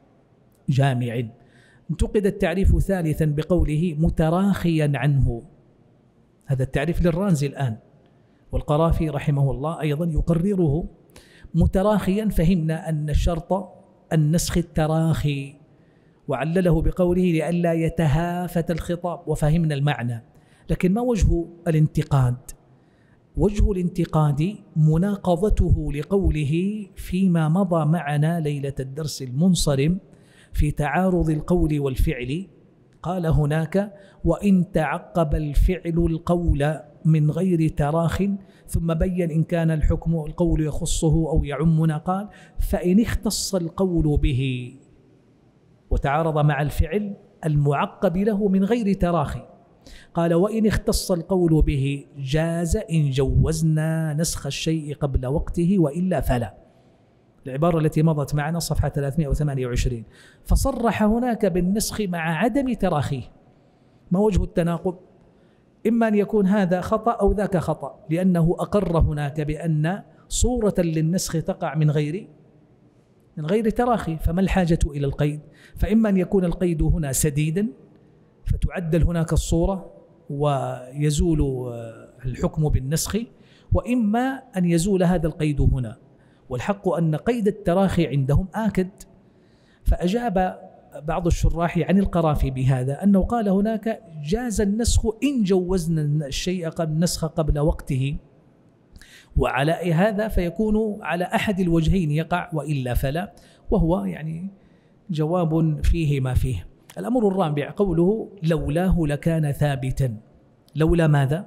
جامع. انتقد التعريف ثالثا بقوله متراخيا عنه، هذا التعريف للرازي الآن، والقرافي رحمه الله أيضا يقرره. متراخيا فهمنا أن الشرط النسخ التراخي، وعلله بقوله لئلا يتهافت الخطاب، وفهمنا المعنى. لكن ما وجه الانتقاد؟ وجه الانتقاد مناقضته لقوله فيما مضى معنا ليلة الدرس المنصرم في تعارض القول والفعل، قال هناك وإن تعقب الفعل القول من غير تراخ، ثم بين إن كان الحكم القول يخصه أو يعمنا، قال فإن اختص القول به وتعارض مع الفعل المعقب له من غير تراخي، قال وإن اختص القول به جاز إن جوزنا نسخ الشيء قبل وقته وإلا فلا. العبارة التي مضت معنا صفحة ثلاثمائة وثمانية وعشرين. فصرح هناك بالنسخ مع عدم تراخيه. ما وجه التناقض؟ إما أن يكون هذا خطأ أو ذاك خطأ، لأنه أقر هناك بأن صورة للنسخ تقع من غير من غير تراخي، فما الحاجة إلى القيد؟ فإما أن يكون القيد هنا سديدا فتعدل هناك الصورة ويزول الحكم بالنسخ، وإما أن يزول هذا القيد هنا، والحق أن قيد التراخي عندهم آكد. فأجاب بعض الشراح عن القرافي بهذا أنه قال هناك جاز النسخ إن جوزنا الشيء قبل النسخ قبل وقته، وعلى هذا فيكون على أحد الوجهين يقع وإلا فلا، وهو يعني جواب فيه ما فيه. الأمر الرابع قوله لولاه لكان ثابتا. لولا ماذا؟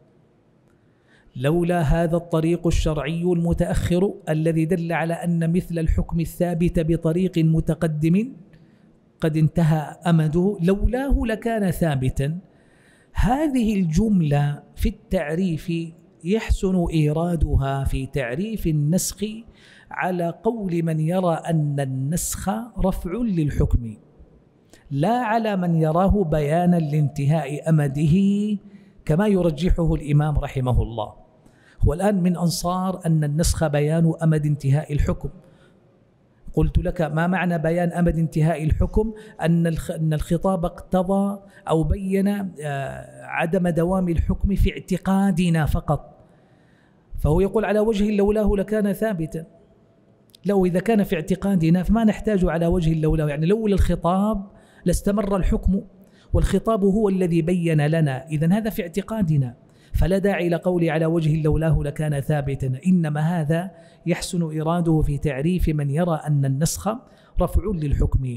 لولا هذا الطريق الشرعي المتأخر الذي دل على أن مثل الحكم الثابت بطريق متقدم قد انتهى أمده، لولاه لكان ثابتا. هذه الجملة في التعريف يحسن إيرادها في تعريف النسخ على قول من يرى أن النسخ رفع للحكم، لا على من يراه بيانا لانتهاء أمده كما يرجحه الإمام رحمه الله. هو الآن من أنصار أن النسخ بيان أمد انتهاء الحكم. قلت لك ما معنى بيان أمد انتهاء الحكم؟ أن الخطاب اقتضى أو بين عدم دوام الحكم في اعتقادنا فقط، فهو يقول على وجه لولاه لكان ثابتا. لو إذا كان في اعتقادنا فما نحتاج على وجه لولاه، يعني لولا الخطاب لاستمر الحكم، والخطاب هو الذي بين لنا، إذن هذا في اعتقادنا، فلا داعي لقولي على وجه لولاه لكان ثابتا. إنما هذا يحسن إراده في تعريف من يرى أن النسخ رفع للحكم.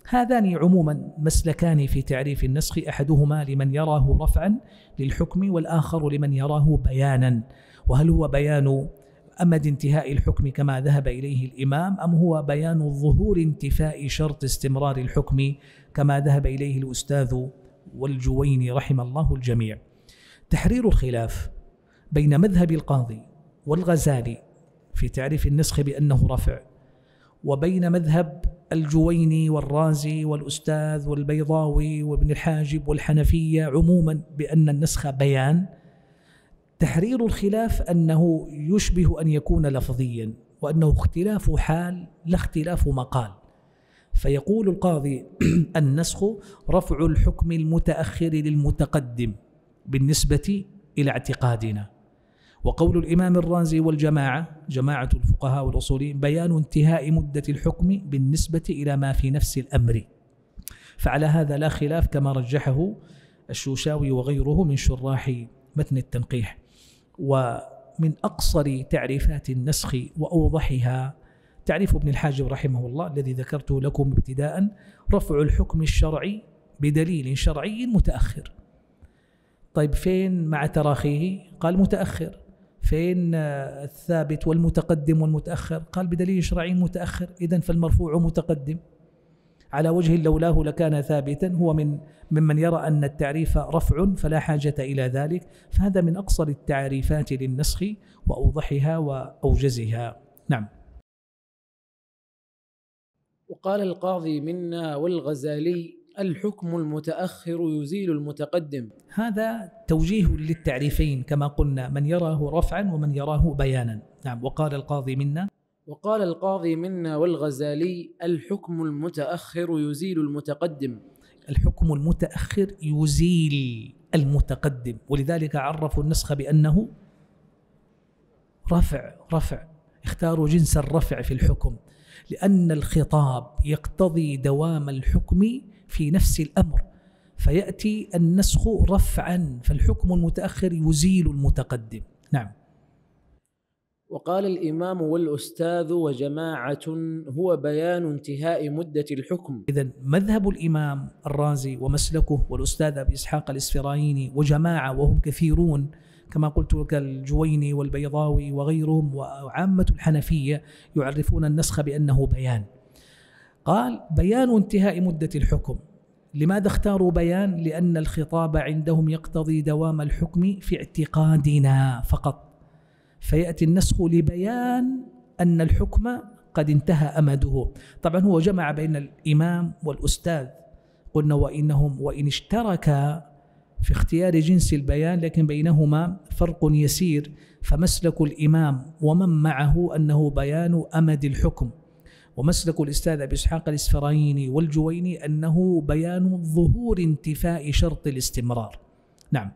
هذان عموما مسلكان في تعريف النسخ، أحدهما لمن يراه رفعا للحكم والآخر لمن يراه بيانا. وهل هو بيان أمد انتهاء الحكم كما ذهب إليه الإمام، أم هو بيان ظهور انتفاء شرط استمرار الحكم كما ذهب إليه الأستاذ والجويني رحم الله الجميع؟ تحرير الخلاف بين مذهب القاضي والغزالي في تعريف النسخ بأنه رفع، وبين مذهب الجويني والرازي والأستاذ والبيضاوي وابن الحاجب والحنفية عموما بأن النسخ بيان. تحرير الخلاف أنه يشبه أن يكون لفظيا، وأنه اختلاف حال لا اختلاف مقال. فيقول القاضي النسخ رفع الحكم المتأخر للمتقدم بالنسبة إلى اعتقادنا. وقول الإمام الرازي والجماعة جماعة الفقهاء والأصوليين بيان انتهاء مدة الحكم بالنسبة إلى ما في نفس الأمر. فعلى هذا لا خلاف كما رجحه الشوشاوي وغيره من شراح متن التنقيح. ومن أقصر تعريفات النسخ وأوضحها تعريف ابن الحاجب رحمه الله الذي ذكرته لكم ابتداء: رفع الحكم الشرعي بدليل شرعي متأخر. طيب فين مع تراخيه؟ قال متأخر. فين الثابت والمتقدم والمتأخر؟ قال بدليل شرعي متأخر. إذن فالمرفوع متقدم على وجه لولاه لكان ثابتا. هو من ممن يرى أن التعريف رفع فلا حاجة إلى ذلك. فهذا من أقصر التعريفات للنسخ وأوضحها وأوجزها. نعم. وقال القاضي منا والغزالي: الحكم المتأخر يزيل المتقدم. هذا توجيه للتعريفين كما قلنا، من يراه رفعا ومن يراه بيانا. نعم. وقال القاضي منا وقال القاضي منا والغزالي: الحكم المتأخر يزيل المتقدم. الحكم المتأخر يزيل المتقدم، ولذلك عرفوا النسخ بأنه رفع. رفع اختاروا جنس الرفع في الحكم، لأن الخطاب يقتضي دوام الحكم في نفس الأمر، فيأتي النسخ رفعا، فالحكم المتأخر يزيل المتقدم. نعم. وقال الإمام والأستاذ وجماعة هو بيان انتهاء مدة الحكم. إذن مذهب الإمام الرازي ومسلكه والأستاذ أبي إسحاق الإسفرايني وجماعة وهم كثيرون كما قلت لك الجويني والبيضاوي وغيرهم وعامة الحنفية يعرفون النسخ بأنه بيان. قال بيان انتهاء مدة الحكم. لماذا اختاروا بيان؟ لأن الخطاب عندهم يقتضي دوام الحكم في اعتقادنا فقط، فيأتي النسخ لبيان أن الحكم قد انتهى أمده. طبعا هو جمع بين الإمام والأستاذ، قلنا وإنهم وإن اشتركا في اختيار جنس البيان لكن بينهما فرق يسير، فمسلك الإمام ومن معه أنه بيان أمد الحكم، ومسلك الأستاذ أبي إسحاق الإسفرايني والجويني أنه بيان ظهور انتفاء شرط الاستمرار. نعم.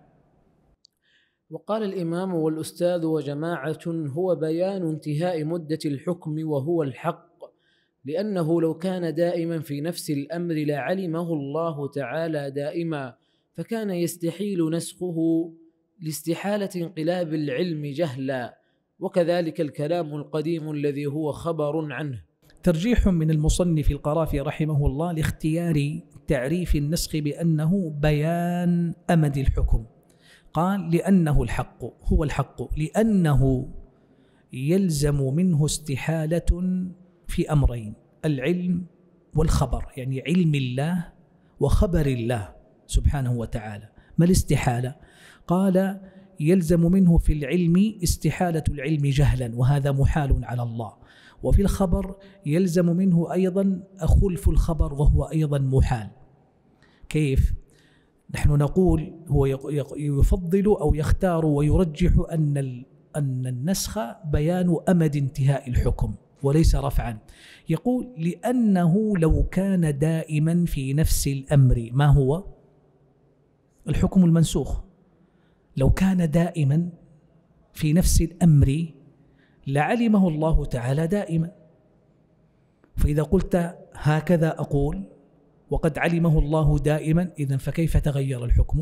وقال الإمام والأستاذ وجماعة هو بيان انتهاء مدة الحكم وهو الحق، لأنه لو كان دائما في نفس الأمر لعلمه الله تعالى دائما، فكان يستحيل نسخه لاستحالة انقلاب العلم جهلا، وكذلك الكلام القديم الذي هو خبر عنه. ترجيح من المصنف القرافي رحمه الله لاختيار تعريف النسخ بأنه بيان أمد الحكم. قال لأنه الحق، هو الحق لأنه يلزم منه استحالة في أمرين: العلم والخبر، يعني علم الله وخبر الله سبحانه وتعالى. ما الاستحالة؟ قال يلزم منه في العلم استحالة العلم جهلا، وهذا محال على الله. وفي الخبر يلزم منه أيضا خلف الخبر، وهو أيضا محال. كيف؟ نحن نقول هو يفضل أو يختار ويرجح أن أن النسخ بيان أمد انتهاء الحكم وليس رفعا. يقول لأنه لو كان دائما في نفس الأمر، ما هو الحكم المنسوخ، لو كان دائما في نفس الأمر لعلمه الله تعالى دائما. فإذا قلت هكذا أقول وقد علمه الله دائما، إذن فكيف تغير الحكم؟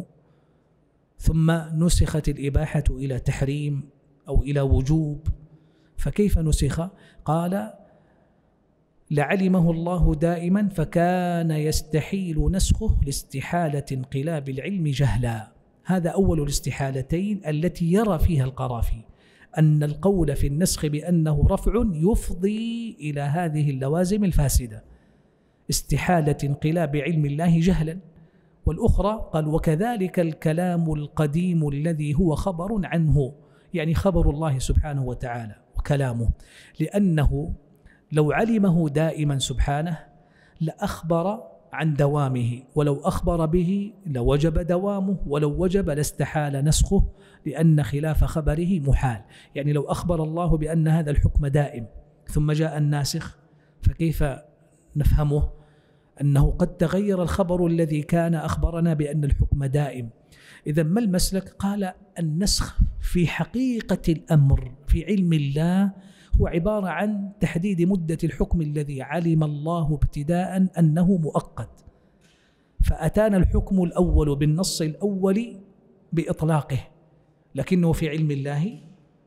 ثم نسخت الإباحة إلى تحريم أو إلى وجوب، فكيف نسخ؟ قال لعلمه الله دائما فكان يستحيل نسخه لاستحالة انقلاب العلم جهلا. هذا أول الاستحالتين التي يرى فيها القرافي، أن القول في النسخ بأنه رفع يفضي إلى هذه اللوازم الفاسدة، استحالة انقلاب علم الله جهلا. والأخرى قال وكذلك الكلام القديم الذي هو خبر عنه، يعني خبر الله سبحانه وتعالى وكلامه، لأنه لو علمه دائما سبحانه لأخبر عن دوامه، ولو أخبر به لوجب دوامه، ولو وجب لاستحال نسخه، لأن خلاف خبره محال. يعني لو أخبر الله بأن هذا الحكم دائم ثم جاء الناسخ فكيف نفهمه؟ أنه قد تغير الخبر الذي كان أخبرنا بأن الحكم دائم. إذا ما المسلك؟ قال النسخ في حقيقة الأمر في علم الله هو عبارة عن تحديد مدة الحكم الذي علم الله ابتداء أنه مؤقت، فأتانا الحكم الأول بالنص الأول بإطلاقه، لكنه في علم الله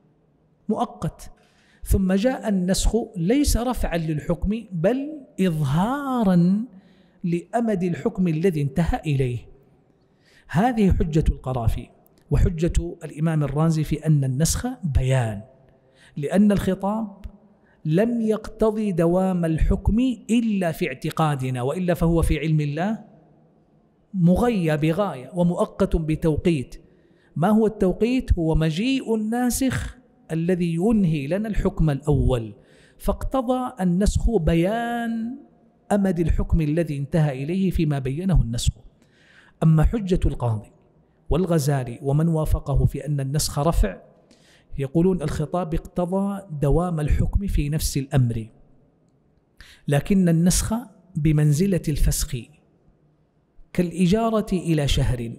مؤقت. ثم جاء النسخ ليس رفعا للحكم بل إظهارا لأمد الحكم الذي انتهى إليه. هذه حجة القرافي وحجة الإمام الرازي في أن النسخ بيان، لأن الخطاب لم يقتضي دوام الحكم إلا في اعتقادنا، وإلا فهو في علم الله مغيى بغاية ومؤقت بتوقيت. ما هو التوقيت؟ هو مجيء الناسخ الذي ينهي لنا الحكم الأول، فاقتضى النسخ بيان أمد الحكم الذي انتهى إليه فيما بينه النسخ. أما حجة القاضي والغزالي ومن وافقه في أن النسخ رفع، يقولون الخطاب اقتضى دوام الحكم في نفس الأمر، لكن النسخ بمنزلة الفسخ، كالإجارة إلى شهر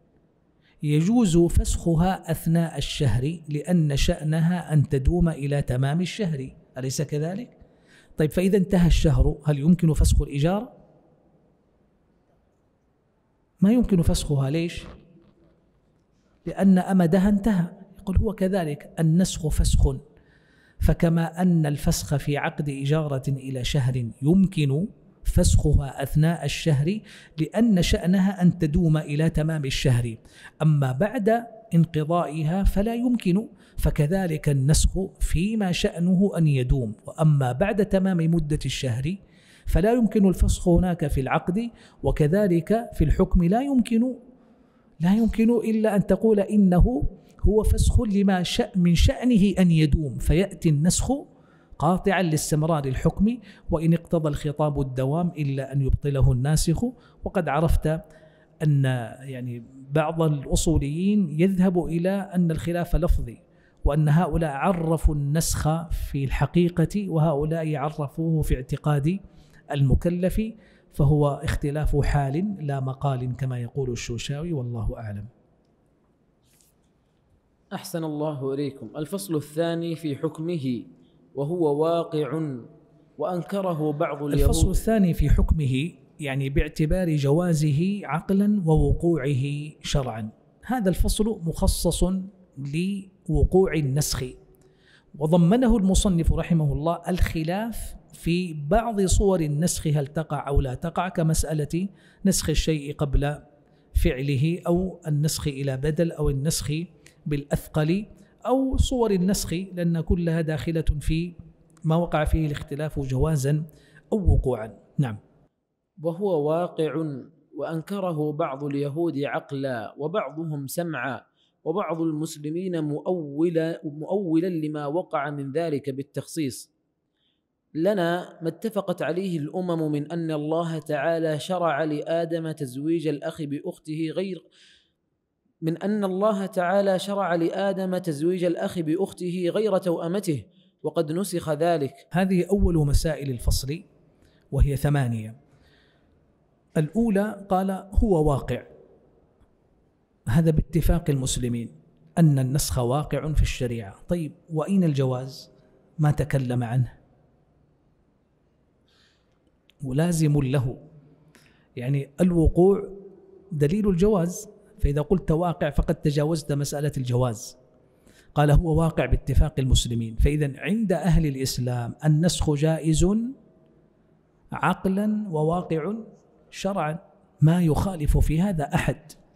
يجوز فسخها أثناء الشهر لأن شأنها أن تدوم إلى تمام الشهر، أليس كذلك؟ طيب فإذا انتهى الشهر هل يمكن فسخ الإجارة؟ ما يمكن فسخها. ليش؟ لأن أمدها انتهى. يقول هو كذلك النسخ فسخ، فكما أن الفسخ في عقد إجارة إلى شهر يمكن فسخها أثناء الشهر لأن شأنها أن تدوم إلى تمام الشهر، أما بعد انقضائها فلا يمكن، فكذلك النسخ فيما شأنه أن يدوم، وأما بعد تمام مدة الشهر فلا يمكن الفسخ هناك في العقد، وكذلك في الحكم لا يمكن لا يمكن إلا أن تقول إنه هو فسخ لما من شأنه أن يدوم، فيأتي النسخ قاطعا لاستمرار الحكم وإن اقتضى الخطاب الدوام إلا أن يبطله الناسخ. وقد عرفت أن يعني بعض الأصوليين يذهب إلى أن الخلاف لفظي، وأن هؤلاء عرفوا النسخ في الحقيقة وهؤلاء عرفوه في اعتقاد المكلف، فهو اختلاف حال لا مقال كما يقول الشوشاوي، والله أعلم. أحسن الله إليكم. الفصل الثاني في حكمه وهو واقع وأنكره بعض اليهود. الفصل الثاني في حكمه يعني باعتبار جوازه عقلا ووقوعه شرعا. هذا الفصل مخصص لوقوع النسخ، وضمنه المصنف رحمه الله الخلاف في بعض صور النسخ هل تقع أو لا تقع، كمسألة نسخ الشيء قبل فعله أو النسخ إلى بدل أو النسخ بالأثقل أو صور النسخ، لأن كلها داخلة في ما وقع فيه الاختلاف جوازا أو وقوعا. نعم. وهو واقع وأنكره بعض اليهود عقلا وبعضهم سمعا وبعض المسلمين مؤولا, مؤولا لما وقع من ذلك بالتخصيص. لنا ما اتفقت عليه الأمم من أن الله تعالى شرع لآدم تزويج الأخ بأخته غير من أن الله تعالى شرع لآدم تزويج الأخ بأخته غير توأمته، وقد نسخ ذلك. هذه أول مسائل الفصل وهي ثمانية. الأولى قال هو واقع، هذا باتفاق المسلمين أن النسخ واقع في الشريعة. طيب وأين الجواز؟ ما تكلم عنه، ملازم له، يعني الوقوع دليل الجواز، فإذا قلت واقع فقد تجاوزت مسألة الجواز. قال هو واقع باتفاق المسلمين، فإذا عند أهل الإسلام النسخ جائز عقلا وواقع شرعا، ما يخالف في هذا أحد،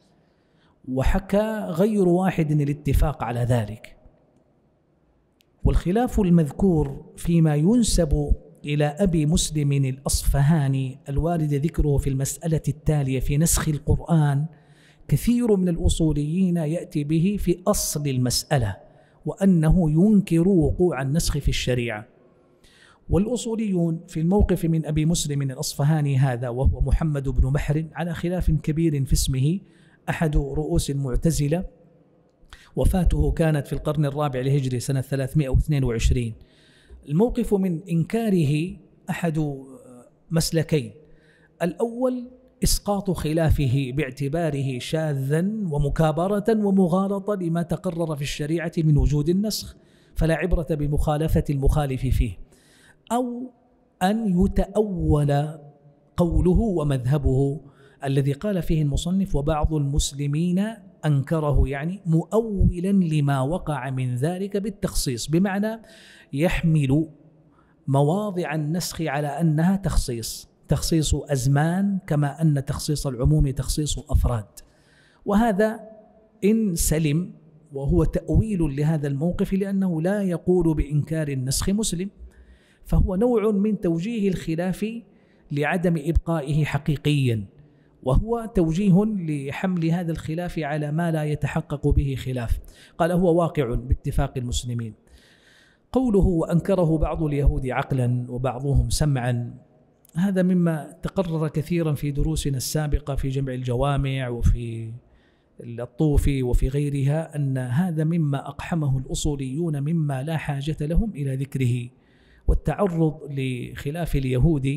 وحكى غير واحد الاتفاق على ذلك. والخلاف المذكور فيما ينسب إلى أبي مسلم الأصفهاني الوارد ذكره في المسألة التالية في نسخ القرآن، كثير من الأصوليين يأتي به في أصل المسألة، وأنه ينكر وقوع النسخ في الشريعة. والأصوليون في الموقف من أبي مسلم الأصفهاني هذا، وهو محمد بن محر، على خلاف كبير في اسمه، أحد رؤوس المعتزلة، وفاته كانت في القرن الرابع الهجري سنة ثلاثمائة واثنين وعشرين. الموقف من إنكاره أحد مسلكين: الأول إسقاط خلافه باعتباره شاذا ومكابرة ومغالطة لما تقرر في الشريعة من وجود النسخ، فلا عبرة بمخالفة المخالف فيه، أو أن يتأول قوله ومذهبه الذي قال فيه المصنف وبعض المسلمين أنكره، يعني مؤولا لما وقع من ذلك بالتخصيص، بمعنى يحمل مواضع النسخ على أنها تخصيص تخصيص أزمان، كما أن تخصيص العموم تخصيص أفراد. وهذا إن سلم وهو تأويل لهذا الموقف، لأنه لا يقول بإنكار النسخ مسلم، فهو نوع من توجيه الخلاف لعدم إبقائه حقيقيا، وهو توجيه لحمل هذا الخلاف على ما لا يتحقق به خلاف. قال هو واقع باتفاق المسلمين. قوله وأنكره بعض اليهود عقلا وبعضهم سمعا، هذا مما تقرر كثيرا في دروسنا السابقة في جمع الجوامع وفي الطوفي وفي غيرها، أن هذا مما أقحمه الأصوليون مما لا حاجة لهم إلى ذكره، والتعرض لخلاف اليهود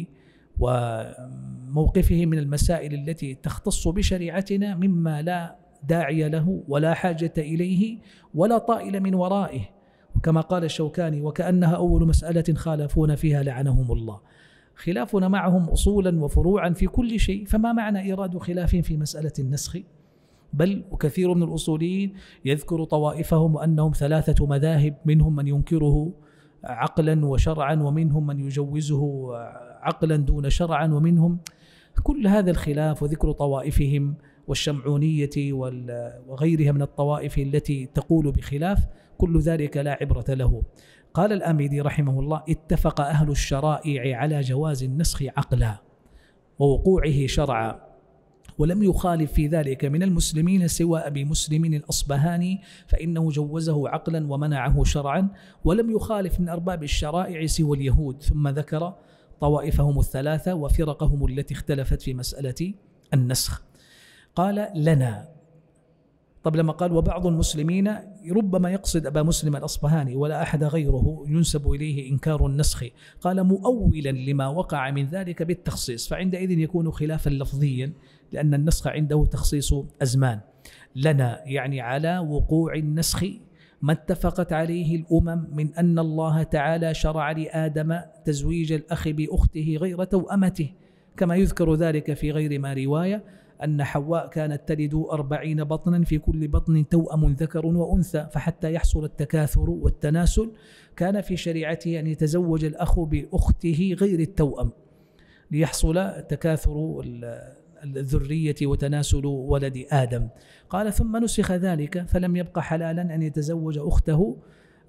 وموقفه من المسائل التي تختص بشريعتنا مما لا داعي له ولا حاجة إليه ولا طائل من ورائه. وكما قال الشوكاني: وكأنها أول مسألة خالفون فيها لعنهم الله. خلافنا معهم أصولا وفروعا في كل شيء، فما معنى إيراد خلاف في مسألة النسخ؟ بل وكثير من الأصوليين يذكر طوائفهم وأنهم ثلاثة مذاهب، منهم من ينكره عقلا وشرعا، ومنهم من يجوزه عقلا دون شرعا، ومنهم كل هذا الخلاف وذكر طوائفهم والشمعونية وغيرها من الطوائف التي تقول بخلاف، كل ذلك لا عبرة له. قال الآمدي رحمه الله: اتفق أهل الشرائع على جواز النسخ عقلا ووقوعه شرعا، ولم يخالف في ذلك من المسلمين سوى أبي مسلم الأصبهاني، فإنه جوزه عقلا ومنعه شرعا، ولم يخالف من أرباب الشرائع سوى اليهود. ثم ذكر طوائفهم الثلاثة وفرقهم التي اختلفت في مسألة النسخ. قال لنا، طب لما قال وبعض المسلمين ربما يقصد أبا مسلم الأصبهاني ولا أحد غيره ينسب إليه إنكار النسخ، قال مؤولا لما وقع من ذلك بالتخصيص، فعندئذ يكون خلافا لفظيا، لأن النسخ عنده تخصيص أزمان. لنا يعني على وقوع النسخ ما اتفقت عليه الأمم من أن الله تعالى شرع لآدم تزويج الأخ بأخته غير توأمته، كما يذكر ذلك في غير ما رواية أن حواء كانت تلد أربعين بطنا في كل بطن توأم ذكر وأنثى، فحتى يحصل التكاثر والتناسل كان في شريعته أن يتزوج الأخ بأخته غير التوأم ليحصل تكاثر الذرية وتناسل ولد آدم. قال ثم نسخ ذلك فلم يبق حلالا أن يتزوج أخته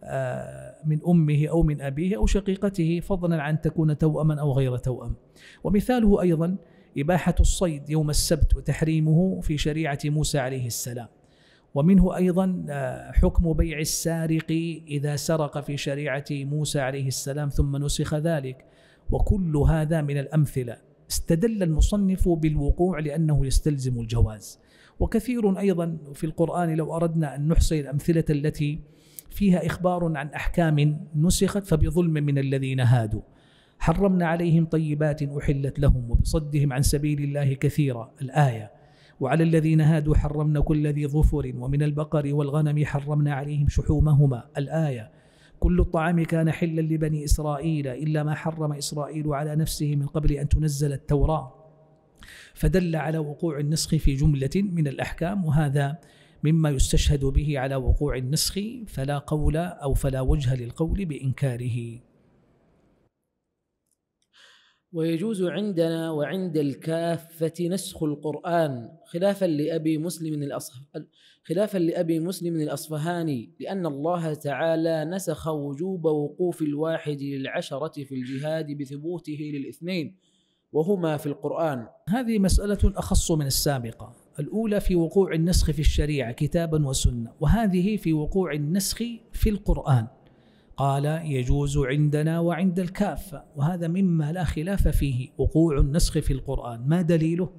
من أمه أو من أبيه أو شقيقته، فضلا عن تكون توأما أو غير توأم. ومثاله أيضا إباحة الصيد يوم السبت وتحريمه في شريعة موسى عليه السلام، ومنه أيضا حكم بيع السارق إذا سرق في شريعة موسى عليه السلام ثم نسخ ذلك. وكل هذا من الأمثلة استدل المصنف بالوقوع لأنه يستلزم الجواز. وكثير أيضا في القرآن لو أردنا أن نحصي الأمثلة التي فيها إخبار عن أحكام نسخت، فبظلم من الذين هادوا حرمنا عليهم طيبات أحلت لهم وبصدهم عن سبيل الله كثيرا الآية، وعلى الذين هادوا حرمنا كل ذي ظفر ومن البقر والغنم حرمنا عليهم شحومهما الآية، كل الطعام كان حلا لبني إسرائيل إلا ما حرم إسرائيل على نفسه من قبل أن تنزل التوراة، فدل على وقوع النسخ في جملة من الأحكام. وهذا مما يستشهد به على وقوع النسخ، فلا قول أو فلا وجه للقول بإنكاره. ويجوز عندنا وعند الكافة نسخ القرآن خلافا لأبي مسلم الأصف... خلافا لأبي مسلم الأصفهاني، لأن الله تعالى نسخ وجوب وقوف الواحد للعشرة في الجهاد بثبوته للاثنين وهما في القرآن. هذه مسألة أخص من السابقة. الأولى في وقوع النسخ في الشريعة كتابا وسنة، وهذه في وقوع النسخ في القرآن. قال يجوز عندنا وعند الكافة، وهذا مما لا خلاف فيه، وقوع النسخ في القرآن. ما دليله؟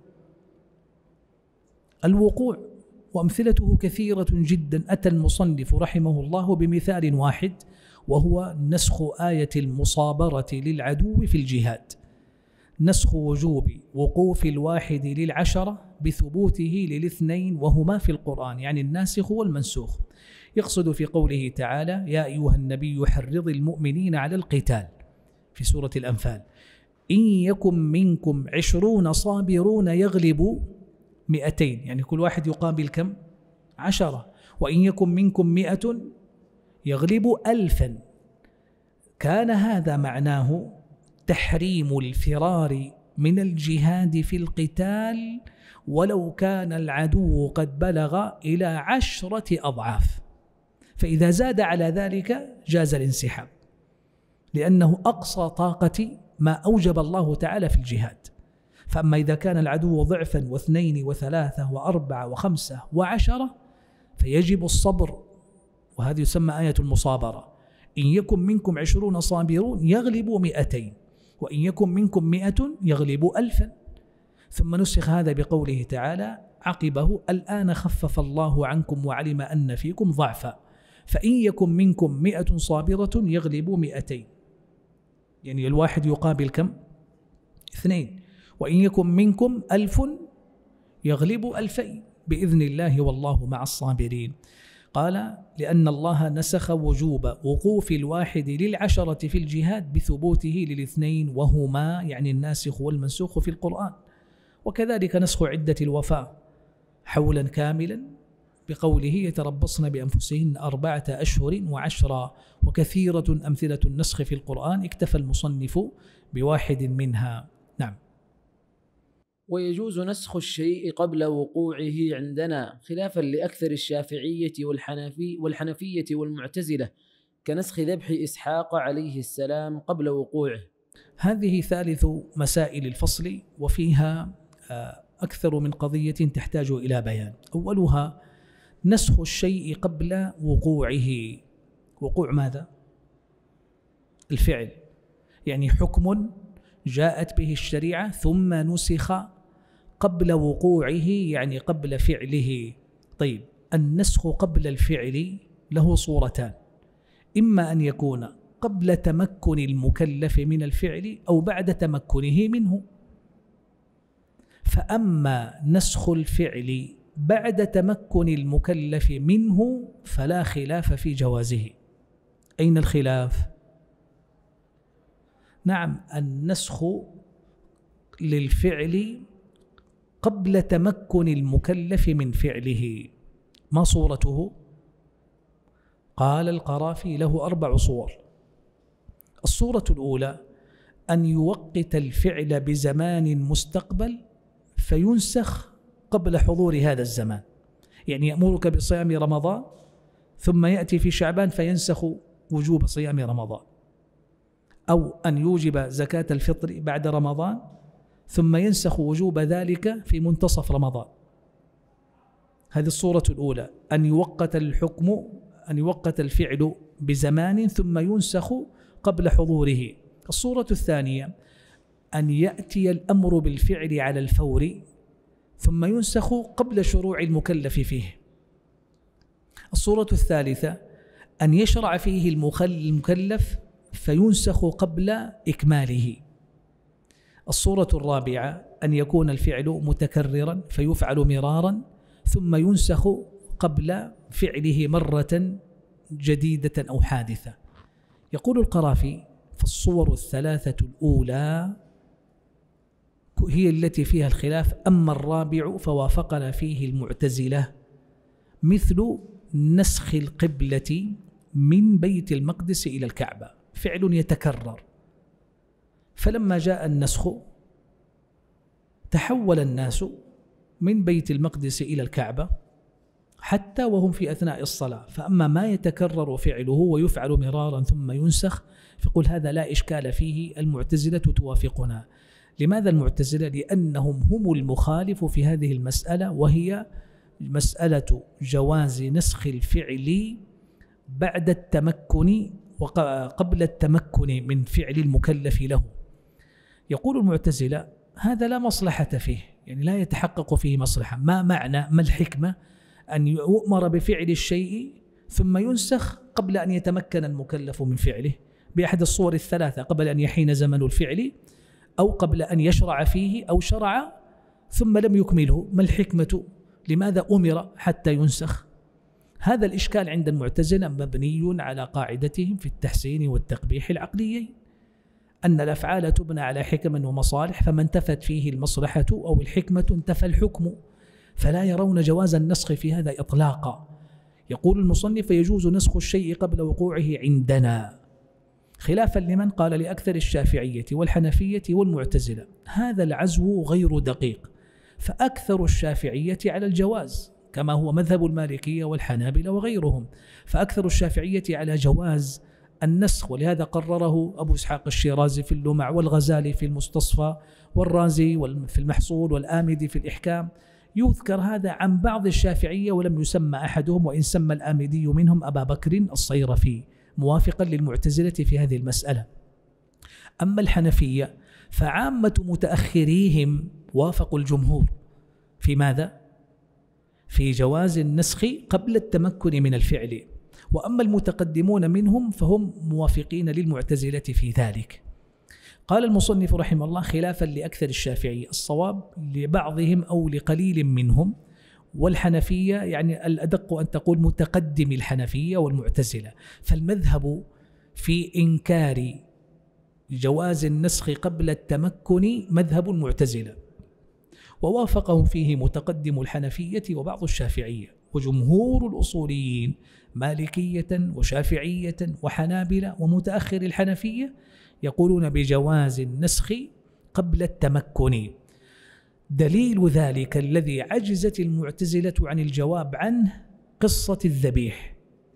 الوقوع، وأمثلته كثيرة جدا. أتى المصنف رحمه الله بمثال واحد، وهو نسخ آية المصابرة للعدو في الجهاد، نسخ وجوب وقوف الواحد للعشرة بثبوته للاثنين وهما في القرآن، يعني الناسخ والمنسوخ. يقصد في قوله تعالى يا أيها النبي حرض المؤمنين على القتال في سورة الأنفال، إن يكن منكم عشرون صابرون يغلبوا مئتين، يعني كل واحد يقابل كم؟ عشرة. وإن يكن منكم مئة يغلبوا ألفا. كان هذا معناه تحريم الفرار من الجهاد في القتال ولو كان العدو قد بلغ إلى عشرة أضعاف، فإذا زاد على ذلك جاز الانسحاب، لأنه أقصى طاقة ما أوجب الله تعالى في الجهاد. فأما إذا كان العدو ضعفا واثنين وثلاثة وأربعة وخمسة وعشرة فيجب الصبر، وهذه يسمى آية المصابرة. إن يكن منكم عشرون صابرون يغلبوا مئتين، وإن يكن منكم مئة يغلبوا ألفا. ثم نسخ هذا بقوله تعالى عقبه الآن خفف الله عنكم وعلم أن فيكم ضعفا، فإن يكن منكم مئة صابرة يغلبوا مئتين، يعني الواحد يقابل كم؟ اثنين. وإن يكن منكم ألف يغلبوا ألفين بإذن الله والله مع الصابرين. قال لأن الله نسخ وجوب وقوف الواحد للعشرة في الجهاد بثبوته للاثنين وهما، يعني الناسخ والمنسوخ في القرآن. وكذلك نسخ عدة الوفاة حولا كاملا بقوله يتربصن بأنفسهن أربعة أشهر وعشرا، وكثيرة أمثلة النسخ في القرآن، اكتفى المصنف بواحد منها. نعم. ويجوز نسخ الشيء قبل وقوعه عندنا خلافا لأكثر الشافعية والحنفي والحنفية والمعتزلة، كنسخ ذبح إسحاق عليه السلام قبل وقوعه. هذه ثالث مسائل الفصل، وفيها أكثر من قضية تحتاج إلى بيان. أولها نسخ الشيء قبل وقوعه. وقوع ماذا؟ الفعل، يعني حكم جاءت به الشريعة ثم نسخ قبل وقوعه، يعني قبل فعله. طيب، النسخ قبل الفعل له صورتان، إما أن يكون قبل تمكن المكلف من الفعل أو بعد تمكنه منه. فأما نسخ الفعل بعد تمكن المكلف منه فلا خلاف في جوازه. أين الخلاف؟ نعم، النسخ للفعل قبل تمكن المكلف من فعله. ما صورته؟ قال القرافي له أربع صور. الصورة الأولى أن يوقت الفعل بزمان مستقبل فينسخ قبل حضور هذا الزمان، يعني يأمرك بصيام رمضان ثم يأتي في شعبان فينسخ وجوب صيام رمضان، أو أن يوجب زكاة الفطر بعد رمضان ثم ينسخ وجوب ذلك في منتصف رمضان. هذه الصورة الأولى، أن يوقت الحكم أن يوقت الفعل بزمان ثم ينسخ قبل حضوره. الصورة الثانية أن يأتي الأمر بالفعل على الفور ثم ينسخ قبل شروع المكلف فيه. الصورة الثالثة أن يشرع فيه المكلف فينسخ قبل إكماله. الصورة الرابعة أن يكون الفعل متكررا فيفعل مرارا ثم ينسخ قبل فعله مرة جديدة أو حادثة. يقول القرافي: فالصور الثلاثة الأولى هي التي فيها الخلاف، أما الرابع فوافقنا فيه المعتزلة، مثل نسخ القبلة من بيت المقدس إلى الكعبة، فعل يتكرر فلما جاء النسخ تحول الناس من بيت المقدس إلى الكعبة حتى وهم في أثناء الصلاة، فأما ما يتكرر فعله ويفعل مرارا ثم ينسخ فيقول هذا لا إشكال فيه، المعتزلة توافقنا. لماذا المعتزلة؟ لأنهم هم المخالف في هذه المسألة، وهي مسألة جواز نسخ الفعل بعد التمكن وقبل التمكن من فعل المكلف له. يقول المعتزلة هذا لا مصلحة فيه، يعني لا يتحقق فيه مصلحة. ما معنى ما الحكمة أن يؤمر بفعل الشيء ثم ينسخ قبل أن يتمكن المكلف من فعله بأحد الصور الثلاثة، قبل أن يحين زمن الفعل أو قبل أن يشرع فيه أو شرع ثم لم يكمله؟ ما الحكمة؟ لماذا أمر حتى ينسخ؟ هذا الإشكال عند المعتزلة مبني على قاعدتهم في التحسين والتقبيح العقليين، أن الأفعال تبنى على حكم ومصالح، فما انتفت فيه المصلحة أو الحكمة انتفى الحكم، فلا يرون جواز النسخ في هذا إطلاقا. يقول المصنف يجوز نسخ الشيء قبل وقوعه عندنا، خلافا لمن قال لأكثر الشافعية والحنفية والمعتزلة. هذا العزو غير دقيق، فأكثر الشافعية على الجواز كما هو مذهب المالكية والحنابلة وغيرهم، فأكثر الشافعية على جواز النسخ، ولهذا قرره أبو إسحاق الشيرازي في اللمع، والغزالي في المستصفى، والرازي في المحصول، والآمدي في الإحكام. يذكر هذا عن بعض الشافعية ولم يسمى أحدهم، وإن سمى الآمدي منهم أبا بكر الصيرفي، موافقا للمعتزلة في هذه المسألة. أما الحنفية فعامة متأخريهم وافقوا الجمهور في ماذا؟ في جواز النسخ قبل التمكن من الفعل، وأما المتقدمون منهم فهم موافقين للمعتزلة في ذلك. قال المصنف رحمه الله خلافا لأكثر الشافعي، الصواب لبعضهم أو لقليل منهم، والحنفية يعني الأدق أن تقول متقدم الحنفية والمعتزلة، فالمذهب في إنكار جواز النسخ قبل التمكن مذهب المعتزلة، ووافقهم فيه متقدم الحنفية وبعض الشافعية، وجمهور الأصوليين مالكية وشافعية وحنابلة ومتأخر الحنفية يقولون بجواز النسخ قبل التمكن. دليل ذلك الذي عجزت المعتزلة عن الجواب عنه قصة الذبيح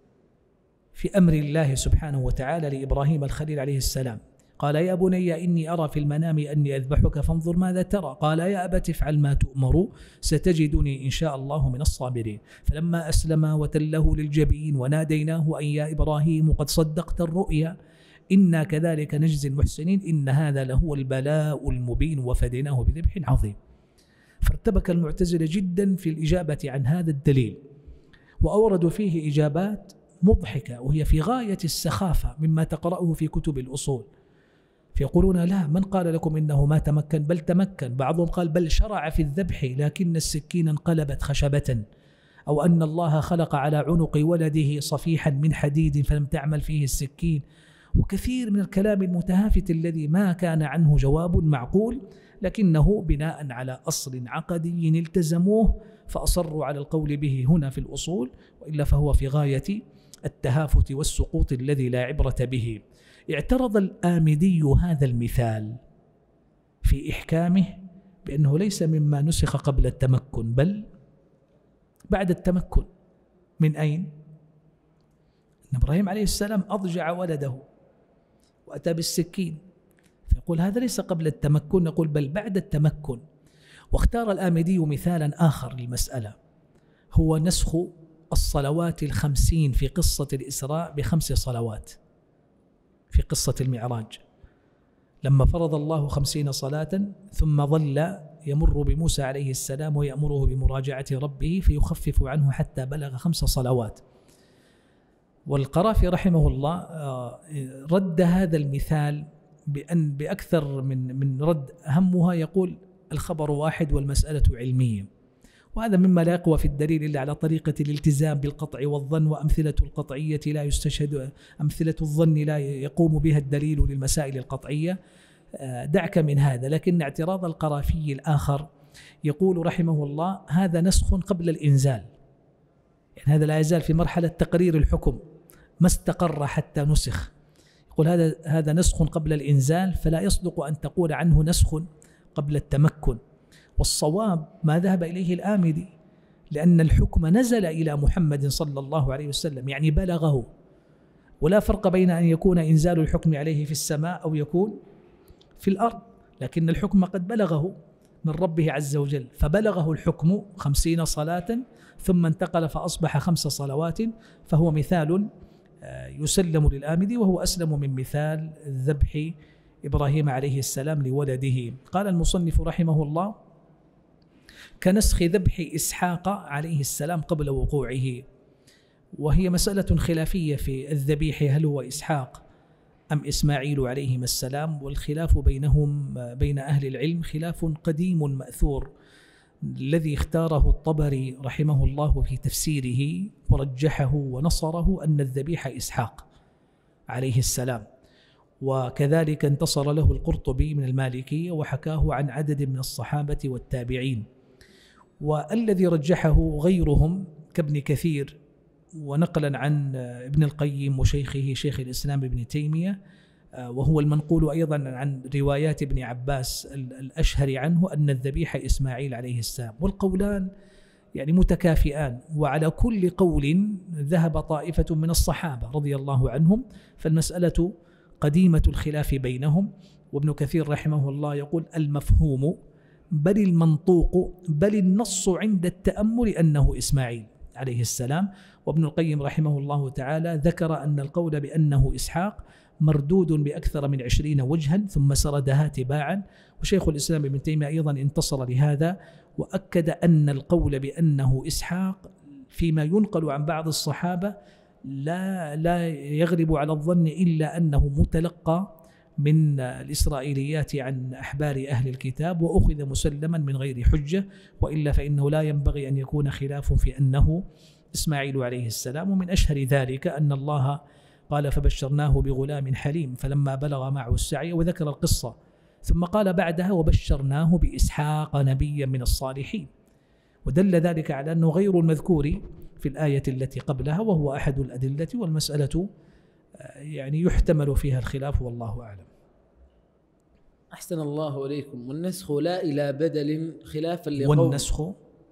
في أمر الله سبحانه وتعالى لإبراهيم الخليل عليه السلام. قال يا بني إني أرى في المنام أني أذبحك فانظر ماذا ترى، قال يا أبت افعل ما تؤمر ستجدني إن شاء الله من الصابرين. فلما أسلم وتله للجبين وناديناه أن يا إبراهيم قد صدقت الرؤيا إنا كذلك نجزي المحسنين إن هذا لهو البلاء المبين وفديناه بذبح عظيم. فارتبك المعتزلة جدا في الإجابة عن هذا الدليل، وأوردوا فيه إجابات مضحكة وهي في غاية السخافة مما تقرأه في كتب الأصول. فيقولون لا، من قال لكم إنه ما تمكن؟ بل تمكن. بعضهم قال بل شرع في الذبح لكن السكين انقلبت خشبة، أو أن الله خلق على عنق ولده صفيحا من حديد فلم تعمل فيه السكين، وكثير من الكلام المتهافت الذي ما كان عنه جواب معقول، لكنه بناء على أصل عقدي التزموه فأصروا على القول به هنا في الأصول، وإلا فهو في غاية التهافت والسقوط الذي لا عبرة به. اعترض الآمدي هذا المثال في إحكامه بأنه ليس مما نسخ قبل التمكن بل بعد التمكن. من أين؟ أن إبراهيم عليه السلام أضجع ولده وأتى بالسكين، فيقول هذا ليس قبل التمكن، نقول بل بعد التمكن. واختار الآمدي مثالا آخر للمسألة، هو نسخ الصلوات الخمسين في قصة الإسراء بخمس صلوات في قصة المعراج، لما فرض الله خمسين صلاة ثم ظل يمر بموسى عليه السلام ويأمره بمراجعة ربه فيخفف عنه حتى بلغ خمس صلوات. والقرافي رحمه الله رد هذا المثال بأن بأكثر من من رد، أهمها يقول الخبر واحد والمسألة علمية، وهذا مما لا يقوى في الدليل إلا على طريقة الالتزام بالقطع والظن، وأمثلة القطعية لا يستشهد، أمثلة الظن لا يقوم بها الدليل للمسائل القطعية. دعك من هذا. لكن اعتراض القرافي الآخر يقول رحمه الله هذا نسخ قبل الإنزال، يعني هذا لا يزال في مرحلة تقرير الحكم ما استقر حتى نسخ. يقول هذا هذا نسخ قبل الإنزال، فلا يصدق أن تقول عنه نسخ قبل التمكن. والصواب ما ذهب إليه الآمدي، لأن الحكم نزل إلى محمد صلى الله عليه وسلم، يعني بلغه، ولا فرق بين أن يكون إنزال الحكم عليه في السماء أو يكون في الأرض، لكن الحكم قد بلغه من ربه عز وجل، فبلغه الحكم خمسين صلاة ثم انتقل فأصبح خمس صلوات، فهو مثال يسلم للآمدي، وهو أسلم من مثال ذبح إبراهيم عليه السلام لولده. قال المصنف رحمه الله: كنسخ ذبح إسحاق عليه السلام قبل وقوعه. وهي مسألة خلافية في الذبيح، هل هو إسحاق أم إسماعيل عليهما السلام، والخلاف بينهم بين أهل العلم خلاف قديم مأثور، الذي اختاره الطبري رحمه الله في تفسيره ورجحه ونصره أن الذبيح إسحاق عليه السلام، وكذلك انتصر له القرطبي من المالكية وحكاه عن عدد من الصحابة والتابعين. والذي رجحه غيرهم كابن كثير، ونقلا عن ابن القيم وشيخه شيخ الإسلام ابن تيمية، وهو المنقول أيضا عن روايات ابن عباس الأشهر عنه، أن الذبيح إسماعيل عليه السلام. والقولان يعني متكافئان، وعلى كل قول ذهب طائفة من الصحابة رضي الله عنهم، فالمسألة قديمة الخلاف بينهم. وابن كثير رحمه الله يقول: المفهوم بل المنطوق بل النص عند التأمل أنه إسماعيل عليه السلام. وابن القيم رحمه الله تعالى ذكر أن القول بأنه إسحاق مردود بأكثر من عشرين وجها، ثم سردها تباعا. وشيخ الإسلام ابن تيمية أيضا انتصر لهذا، وأكد أن القول بأنه إسحاق فيما ينقل عن بعض الصحابة لا لا يغلب على الظن إلا أنه متلقى من الإسرائيليات عن أحبار أهل الكتاب، وأخذ مسلما من غير حجة، وإلا فإنه لا ينبغي أن يكون خلاف في أنه إسماعيل عليه السلام. ومن أشهر ذلك أن الله قال: فبشرناه بغلام حليم فلما بلغ معه السعي، وذكر القصة، ثم قال بعدها: وبشرناه بإسحاق نبيا من الصالحين، ودل ذلك على أنه غير المذكور في الآية التي قبلها، وهو أحد الأدلة. والمسألة يعني يحتمل فيها الخلاف، والله أعلم. أحسن الله إليكم. والنسخ لا إلى بدل خلافا لقوم والنسخ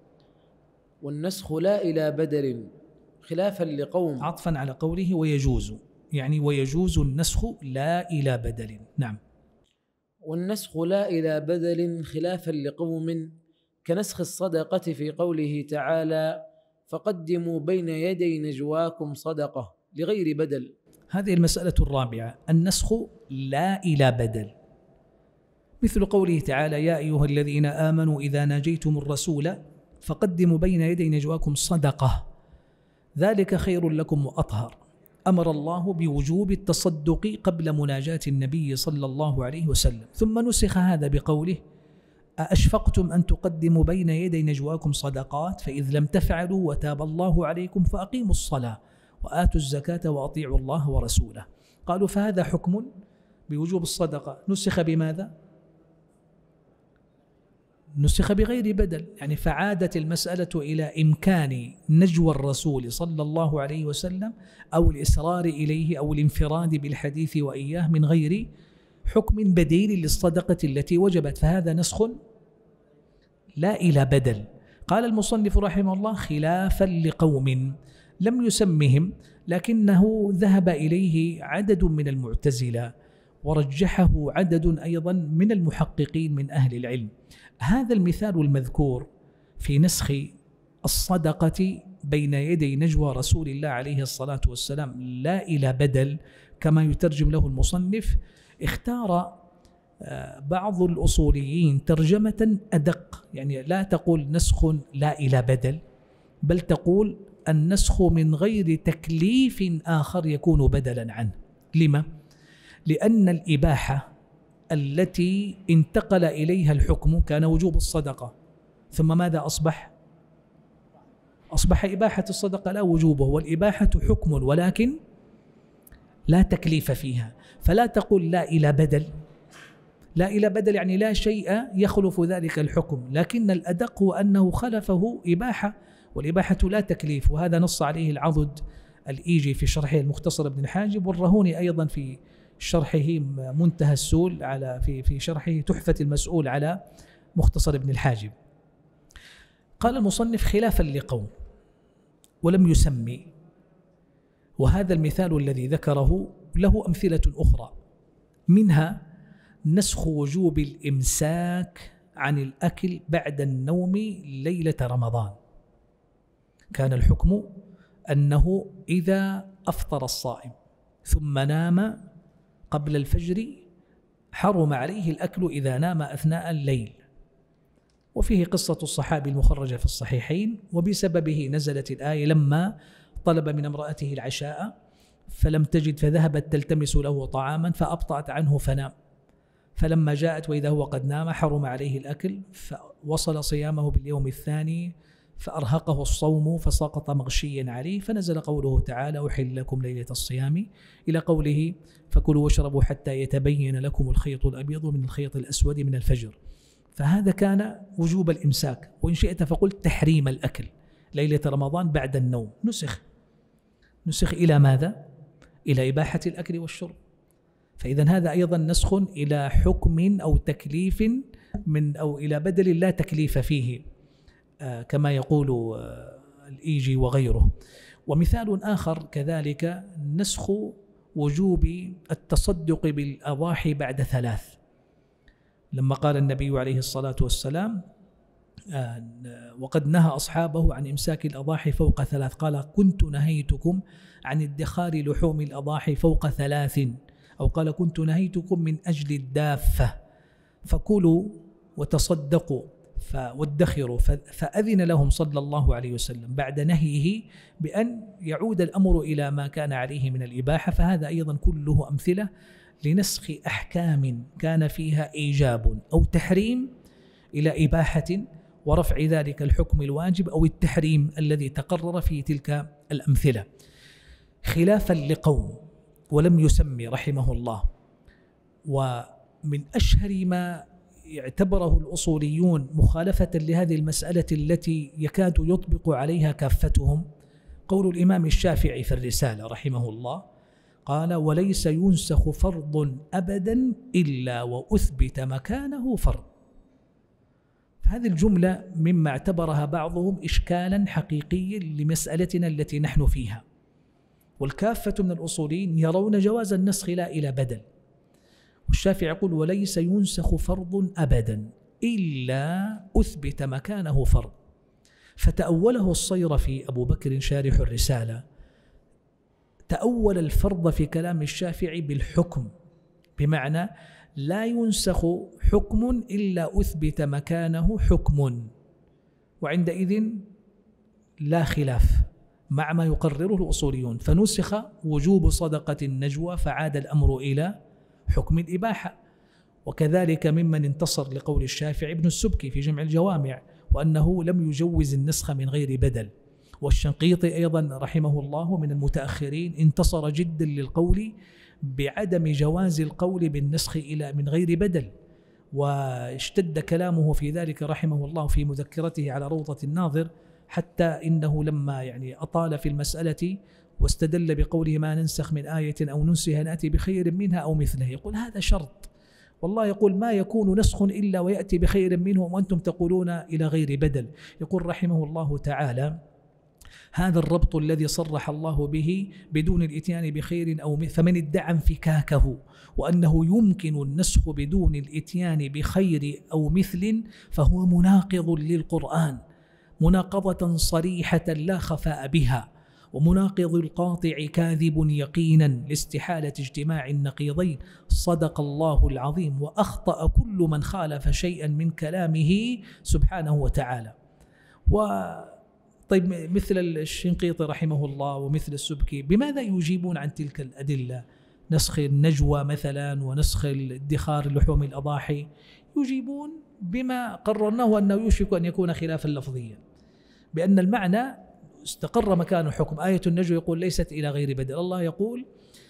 والنسخ لا إلى بدل خلافا لقوم، عطفا على قوله ويجوز، يعني ويجوز النسخ لا إلى بدل. نعم. والنسخ لا إلى بدل خلافا لقوم، كنسخ الصدقة في قوله تعالى: فقدموا بين يدي نجواكم صدقة، لغير بدل. هذه المسألة الرابعة، النسخ لا إلى بدل، مثل قوله تعالى: يا أيها الذين آمنوا إذا ناجيتم الرسول فقدموا بين يدي نجواكم صدقة ذلك خير لكم وأطهر. أمر الله بوجوب التصدق قبل مناجاة النبي صلى الله عليه وسلم، ثم نسخ هذا بقوله: أأشفقتم أن تقدموا بين يدي نجواكم صدقات فإذ لم تفعلوا وتاب الله عليكم فأقيموا الصلاة وآتوا الزكاة وأطيعوا الله ورسوله. قالوا: فهذا حكم بوجوب الصدقة، نسخ بماذا؟ نسخ بغير بدل، يعني فعادت المسألة إلى إمكان نجوى الرسول صلى الله عليه وسلم أو الإسرار إليه أو الانفراد بالحديث وإياه من غير حكم بديل للصدقة التي وجبت، فهذا نسخ لا إلى بدل. قال المصنف رحمه الله: خلافا لقوم لم يسمهم، لكنه ذهب إليه عدد من المعتزلة ورجحه عدد أيضا من المحققين من أهل العلم. هذا المثال المذكور في نسخ الصدقة بين يدي نجوى رسول الله عليه الصلاة والسلام لا إلى بدل كما يترجم له المصنف، اختار بعض الأصوليين ترجمة أدق، يعني لا تقول نسخ لا إلى بدل، بل تقول النسخ من غير تكليف آخر يكون بدلا عنه. لما؟ لأن الإباحة التي انتقل إليها الحكم كان وجوب الصدقة، ثم ماذا أصبح؟ أصبح إباحة الصدقة لا وجوبه، والإباحة حكم ولكن لا تكليف فيها، فلا تقول لا إلى بدل. لا إلى بدل يعني لا شيء يخلف ذلك الحكم، لكن الأدق هو أنه خلفه إباحة، والإباحة لا تكليف، وهذا نص عليه العضد الإيجي في شرحه المختصر ابن الحاجب، والرهوني أيضا في شرحه منتهى السول على في في شرحه تحفة المسؤول على مختصر ابن الحاجب. قال المصنف: خلافا لقوم ولم يسمي. وهذا المثال الذي ذكره له أمثلة أخرى، منها نسخ وجوب الإمساك عن الأكل بعد النوم ليلة رمضان. كان الحكم أنه إذا أفطر الصائم ثم نام قبل الفجر حرم عليه الأكل إذا نام أثناء الليل، وفيه قصة الصحابي المخرجة في الصحيحين، وبسببه نزلت الآية لما طلب من امرأته العشاء فلم تجد فذهبت تلتمس له طعاما فأبطأت عنه فنام، فلما جاءت وإذا هو قد نام حرم عليه الأكل، فوصل صيامه باليوم الثاني فأرهقه الصوم فسقط مغشيا عليه، فنزل قوله تعالى: أحل لكم ليلة الصيام، إلى قوله: فكلوا واشربوا حتى يتبين لكم الخيط الأبيض من الخيط الأسود من الفجر. فهذا كان وجوب الإمساك، وإن شئت فقلت تحريم الأكل ليلة رمضان بعد النوم، نسخ نسخ إلى ماذا؟ إلى إباحة الأكل والشرب. فإذا هذا أيضا نسخ إلى حكم أو تكليف من أو إلى بدل لا تكليف فيه، آه كما يقول آه الإيجي وغيره. ومثال آخر كذلك نسخ وجوب التصدق بالأضاحي بعد ثلاث، لما قال النبي عليه الصلاة والسلام: آه وقد نهى أصحابه عن إمساك الأضاحي فوق ثلاث، قال: كنت نهيتكم عن ادخار لحوم الأضاحي فوق ثلاث، أو قال: كنت نهيتكم من أجل الدافة فكلوا وتصدقوا وادخروا، فأذن لهم صلى الله عليه وسلم بعد نهيه بأن يعود الأمر إلى ما كان عليه من الإباحة. فهذا أيضا كله أمثلة لنسخ أحكام كان فيها إيجاب أو تحريم إلى إباحة، ورفع ذلك الحكم الواجب أو التحريم الذي تقرر في تلك الأمثلة. خلافا لقوم ولم يسمي رحمه الله. ومن أشهر ما يعتبره الأصوليون مخالفة لهذه المسألة التي يكاد يطبق عليها كافتهم قول الإمام الشافعي في الرسالة رحمه الله، قال: وليس ينسخ فرض أبدا إلا وأثبت مكانه فرض. هذه الجملة مما اعتبرها بعضهم إشكالا حقيقيا لمسألتنا التي نحن فيها، والكافة من الأصوليين يرون جواز النسخ لا إلى بدل، والشافعي يقول: وليس ينسخ فرض أبدا إلا أثبت مكانه فرض. فتأوله الصيرفي أبو بكر شارح الرسالة، تأول الفرض في كلام الشافعي بالحكم، بمعنى لا ينسخ حكم إلا أثبت مكانه حكم، وعندئذ لا خلاف مع ما يقرره الأصوليون، فنسخ وجوب صدقة النجوى فعاد الأمر إلى حكم الإباحة. وكذلك ممن انتصر لقول الشافعي ابن السبكي في جمع الجوامع، وأنه لم يجوز النسخ من غير بدل. والشنقيطي أيضا رحمه الله من المتأخرين انتصر جدا للقول بعدم جواز القول بالنسخ إلى من غير بدل، واشتد كلامه في ذلك رحمه الله في مذكرته على روضة الناظر، حتى إنه لما يعني أطال في المسألة واستدل بقوله: ما ننسخ من آية أو ننسها نأتي بخير منها أو مثله، يقول هذا شرط، والله يقول: ما يكون نسخ إلا ويأتي بخير منه وأنتم تقولون إلى غير بدل. يقول رحمه الله تعالى: هذا الربط الذي صرح الله به بدون الإتيان بخير أو مثل، فمن ادعى انفكاكه وأنه يمكن النسخ بدون الإتيان بخير أو مثل فهو مناقض للقرآن مناقضة صريحة لا خفاء بها، ومناقض القاطع كاذب يقينا لاستحالة اجتماع النقيضين. صدق الله العظيم وأخطأ كل من خالف شيئا من كلامه سبحانه وتعالى. و طيب مثل الشنقيطي رحمه الله ومثل السبكي بماذا يجيبون عن تلك الأدلة؟ نسخ النجوى مثلا ونسخ ادخار لحوم الأضاحي، يجيبون بما قررناه أنه يوشك أن يكون خلافا لفظيا، بأن المعنى استقر مكان الحكم. آية النجوى يقول ليست إلى غير بدل، الله يقول: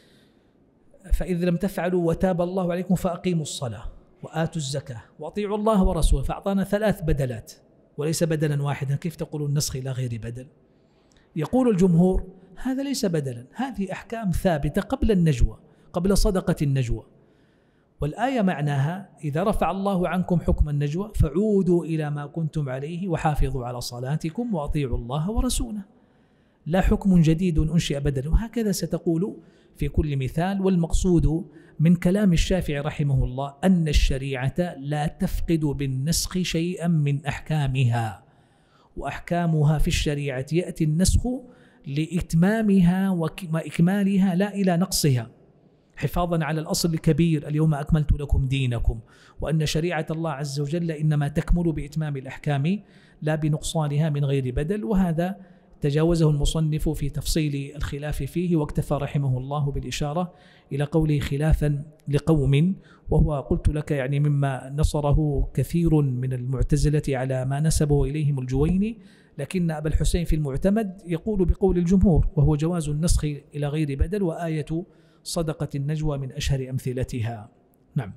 فإذ لم تفعلوا وتاب الله عليكم فأقيموا الصلاة وآتوا الزكاة وأطيعوا الله ورسوله، فأعطانا ثلاث بدلات وليس بدلا واحدا، كيف تقول النسخ إلى غير بدل؟ يقول الجمهور: هذا ليس بدلا، هذه أحكام ثابتة قبل النجوى، قبل صدقة النجوى. والآية معناها إذا رفع الله عنكم حكم النجوى فعودوا إلى ما كنتم عليه وحافظوا على صلاتكم وأطيعوا الله ورسوله. لا حكم جديد أنشئ بدلا، وهكذا ستقول في كل مثال. والمقصود من كلام الشافعي رحمه الله أن الشريعة لا تفقد بالنسخ شيئا من أحكامها، وأحكامها في الشريعة يأتي النسخ لإتمامها وإكمالها لا إلى نقصها، حفاظا على الأصل الكبير اليوم أكملت لكم دينكم، وأن شريعة الله عز وجل إنما تكمل بإتمام الأحكام لا بنقصانها من غير بدل. وهذا تجاوزه المصنف في تفصيل الخلاف فيه، واكتفى رحمه الله بالإشارة إلى قوله خلافا لقوم، وهو قلت لك يعني مما نصره كثير من المعتزلة على ما نسبه إليهم الجويني، لكن أبا الحسين في المعتمد يقول بقول الجمهور، وهو جواز النسخ إلى غير بدل، وآية صدقة النجوى من أشهر أمثلتها. نعم.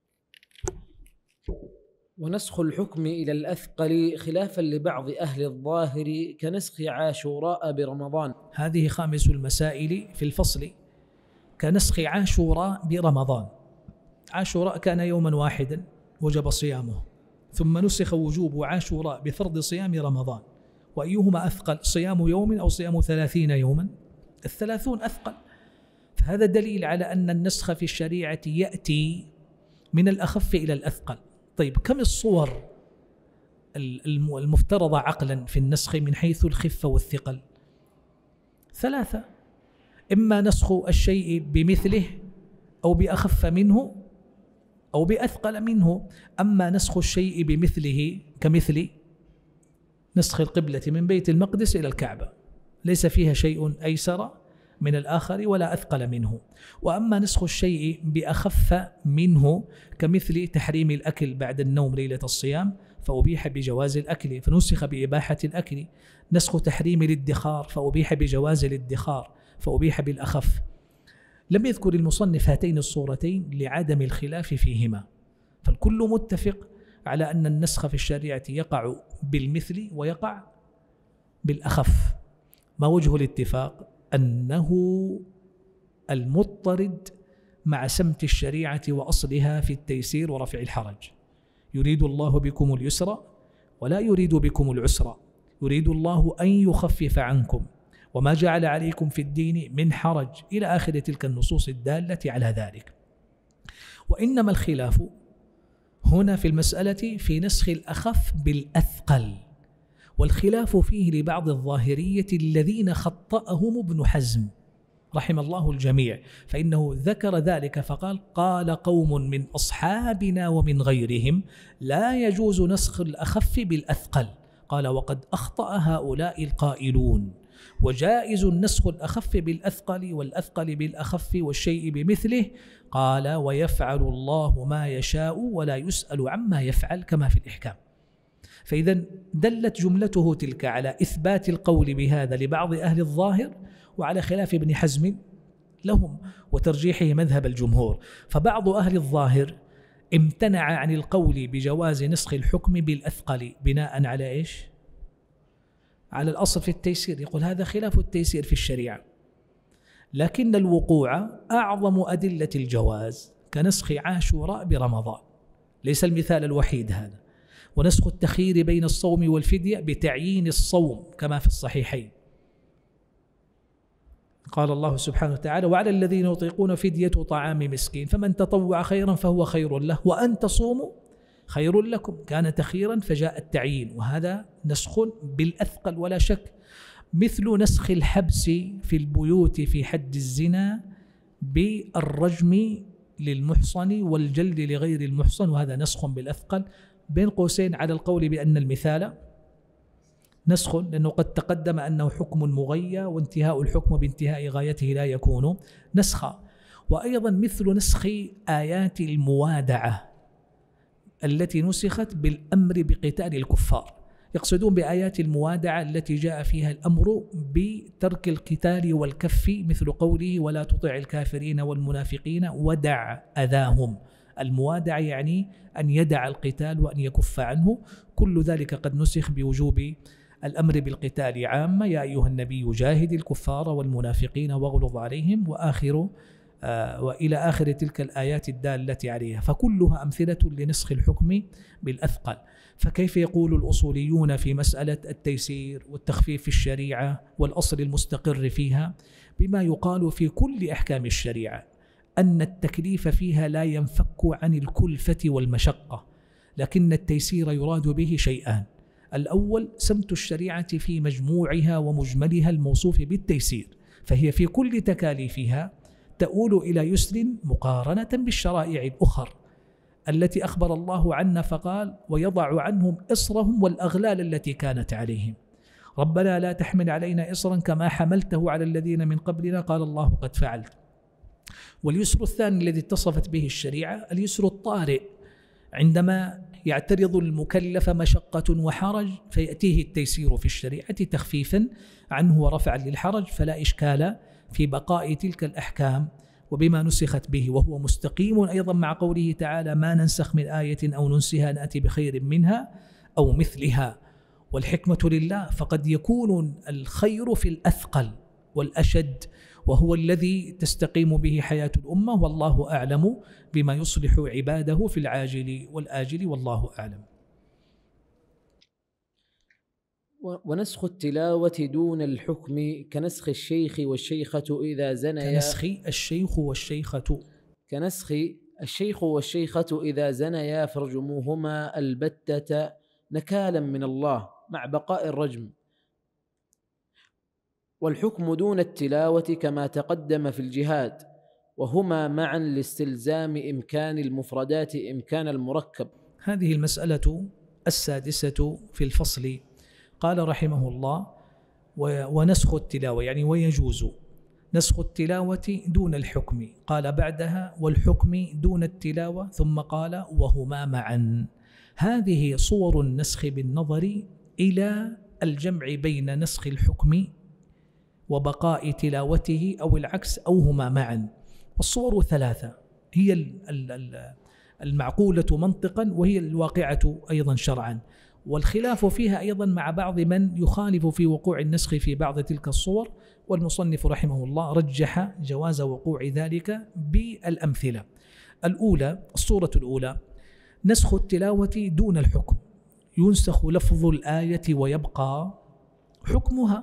ونسخ الحكم إلى الأثقل خلافا لبعض أهل الظاهر كنسخ عاشوراء برمضان. هذه خامس المسائل في الفصل، كنسخ عاشوراء برمضان. عاشوراء كان يوما واحدا وجب صيامه، ثم نسخ وجوب عاشوراء بفرض صيام رمضان. وأيهما أثقل، صيام يوم أو صيام ثلاثين يوما؟ الثلاثون أثقل. فهذا دليل على أن النسخ في الشريعة يأتي من الأخف إلى الأثقل. طيب كم الصور المفترضة عقلا في النسخ من حيث الخفة والثقل؟ ثلاثة: إما نسخ الشيء بمثله أو بأخف منه أو بأثقل منه. أما نسخ الشيء بمثله كمثل نسخ القبلة من بيت المقدس إلى الكعبة، ليس فيها شيء أيسر من الآخر ولا أثقل منه. وأما نسخ الشيء بأخف منه كمثل تحريم الأكل بعد النوم ليلة الصيام فأبيح بجواز الأكل فنسخ بإباحة الأكل. نسخ تحريم الادخار فأبيح بجواز الادخار فأبيح بالأخف. لم يذكر المصنف هاتين الصورتين لعدم الخلاف فيهما، فالكل متفق على أن النسخ في الشريعة يقع بالمثل ويقع بالأخف. ما وجه الاتفاق؟ أنه المضطرد مع سمت الشريعة وأصلها في التيسير ورفع الحرج. يريد الله بكم اليسر ولا يريد بكم العسر، يريد الله أن يخفف عنكم وما جعل عليكم في الدين من حرج، إلى آخر تلك النصوص الدالة على ذلك. وإنما الخلاف هنا في المسألة في نسخ الأخف بالأثقل، والخلاف فيه لبعض الظاهرية الذين خطأهم ابن حزم رحم الله الجميع، فإنه ذكر ذلك فقال: قال قوم من أصحابنا ومن غيرهم لا يجوز نسخ الأخف بالأثقل. قال: وقد أخطأ هؤلاء القائلون، وجائز النسخ الأخف بالأثقل والأثقل بالأخف والشيء بمثله. قال: ويفعل الله ما يشاء ولا يسأل عما يفعل، كما في الإحكام. فإذا دلت جملته تلك على إثبات القول بهذا لبعض أهل الظاهر، وعلى خلاف ابن حزم لهم وترجيحه مذهب الجمهور. فبعض أهل الظاهر امتنع عن القول بجواز نسخ الحكم بالأثقل بناء على إيش؟ على الأصل في التيسير، يقول هذا خلاف التيسير في الشريعة. لكن الوقوع أعظم أدلة الجواز كنسخ عاشوراء برمضان، ليس المثال الوحيد هذا. ونسخ التخيير بين الصوم والفدية بتعيين الصوم كما في الصحيحين. قال الله سبحانه وتعالى: وعلى الذين يطيقون فدية طعام مسكين فمن تطوع خيرا فهو خير له وأن تصوموا خير لكم. كان تخييرا فجاء التعيين، وهذا نسخ بالأثقل ولا شك. مثل نسخ الحبس في البيوت في حد الزنا بالرجم للمحصن والجلد لغير المحصن، وهذا نسخ بالأثقل. بين قوسين على القول بأن المثال نسخ، لأنه قد تقدم أنه حكم مغيى، وانتهاء الحكم بانتهاء غايته لا يكون نسخا. وأيضا مثل نسخ آيات الموادعة التي نسخت بالأمر بقتال الكفار. يقصدون بآيات الموادعة التي جاء فيها الأمر بترك القتال والكف، مثل قوله: ولا تطع الكافرين والمنافقين ودع أذاهم. الموادع يعني أن يدع القتال وأن يكف عنه. كل ذلك قد نسخ بوجوب الأمر بالقتال عامة: يا أيها النبي جاهد الكفار والمنافقين واغلظ عليهم، وآخر وإلى آخر تلك الآيات الدالة عليها، فكلها أمثلة لنسخ الحكم بالأثقل. فكيف يقول الأصوليون في مسألة التيسير والتخفيف في الشريعة والأصل المستقر فيها بما يقال في كل أحكام الشريعة أن التكليف فيها لا ينفك عن الكلفة والمشقة، لكن التيسير يراد به شيئان: الأول سمت الشريعة في مجموعها ومجملها الموصوف بالتيسير، فهي في كل تكاليفها تؤول إلى يسر مقارنة بالشرائع الأخر التي أخبر الله عنا فقال: ويضع عنهم إصرهم والأغلال التي كانت عليهم. ربنا لا تحمل علينا إصرا كما حملته على الذين من قبلنا، قال الله قد فعلت. واليسر الثاني الذي اتصفت به الشريعة اليسر الطارئ، عندما يعترض المكلف مشقة وحرج فيأتيه التيسير في الشريعة تخفيفا عنه ورفعا للحرج، فلا إشكال في بقاء تلك الأحكام وبما نسخت به، وهو مستقيم أيضا مع قوله تعالى: ما ننسخ من آية أو ننسها نأتي بخير منها أو مثلها. والحكمة لله، فقد يكون الخير في الأثقل والأشد، وهو الذي تستقيم به حياة الأمة، والله أعلم بما يصلح عباده في العاجل والآجل، والله أعلم. ونسخ التلاوة دون الحكم كنسخ الشيخ والشيخة إذا زنيا كنسخ الشيخ والشيخة كنسخ الشيخ والشيخة إذا زنيا فارجموهما البتة نكالا من الله مع بقاء الرجم. والحكم دون التلاوة كما تقدم في الجهاد، وهما معا لاستلزام إمكان المفردات إمكان المركب. هذه المسألة السادسة في الفصل. قال رحمه الله: ونسخ التلاوة يعني ويجوز نسخ التلاوة دون الحكم. قال بعدها: والحكم دون التلاوة، ثم قال: وهما معا. هذه صور النسخ بالنظر إلى الجمع بين نسخ الحكم وبقاء تلاوته أو العكس أو هما معا. والصور ثلاثة هي المعقولة منطقا وهي الواقعة أيضا شرعا، والخلاف فيها أيضا مع بعض من يخالف في وقوع النسخ في بعض تلك الصور، والمصنف رحمه الله رجح جواز وقوع ذلك بالأمثلة. الأولى، الصورة الأولى نسخ التلاوة دون الحكم، ينسخ لفظ الآية ويبقى حكمها.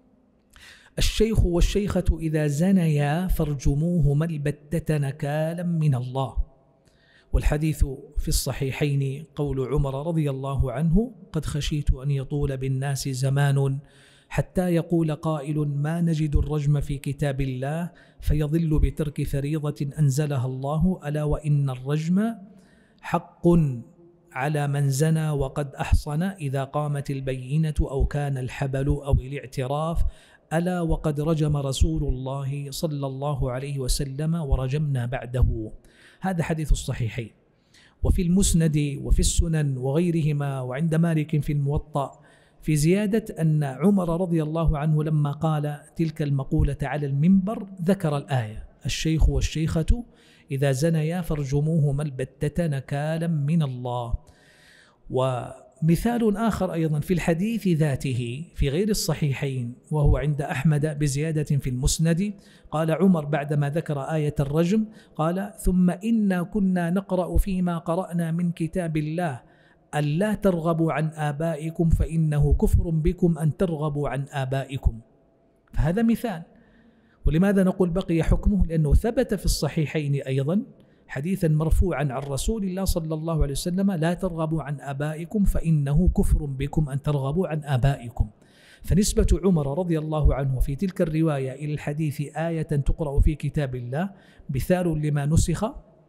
الشيخ والشيخة إذا زنيا فارجموهما البتة نكالا من الله. والحديث في الصحيحين قول عمر رضي الله عنه: قد خشيت أن يطول بالناس زمان حتى يقول قائل: ما نجد الرجم في كتاب الله، فيضل بترك فريضة أنزلها الله، ألا وإن الرجم حق على من زنى وقد أحصن إذا قامت البينة أو كان الحبل أو الاعتراف، ألا وقد رجم رسول الله صلى الله عليه وسلم ورجمنا بعده. هذا حديث الصحيحين. وفي المسند وفي السنن وغيرهما وعند مالك في الموطأ في زيادة أن عمر رضي الله عنه لما قال تلك المقولة على المنبر ذكر الآية: الشيخ والشيخة إذا زنيا فارجموهما البتة نكالا من الله. ومثال آخر أيضا في الحديث ذاته في غير الصحيحين وهو عند أحمد بزيادة في المسند، قال عمر بعدما ذكر آية الرجم قال: ثم إنا كنا نقرأ فيما قرأنا من كتاب الله ألا ترغبوا عن آبائكم فإنه كفر بكم أن ترغبوا عن آبائكم. فهذا مثال. ولماذا نقول بقي حكمه؟ لأنه ثبت في الصحيحين أيضا حديثا مرفوعا عن رسول الله صلى الله عليه وسلم: لا ترغبوا عن آبائكم فإنه كفر بكم أن ترغبوا عن آبائكم. فنسبة عمر رضي الله عنه في تلك الرواية إلى الحديث آية تقرأ في كتاب الله مثال لما نسخ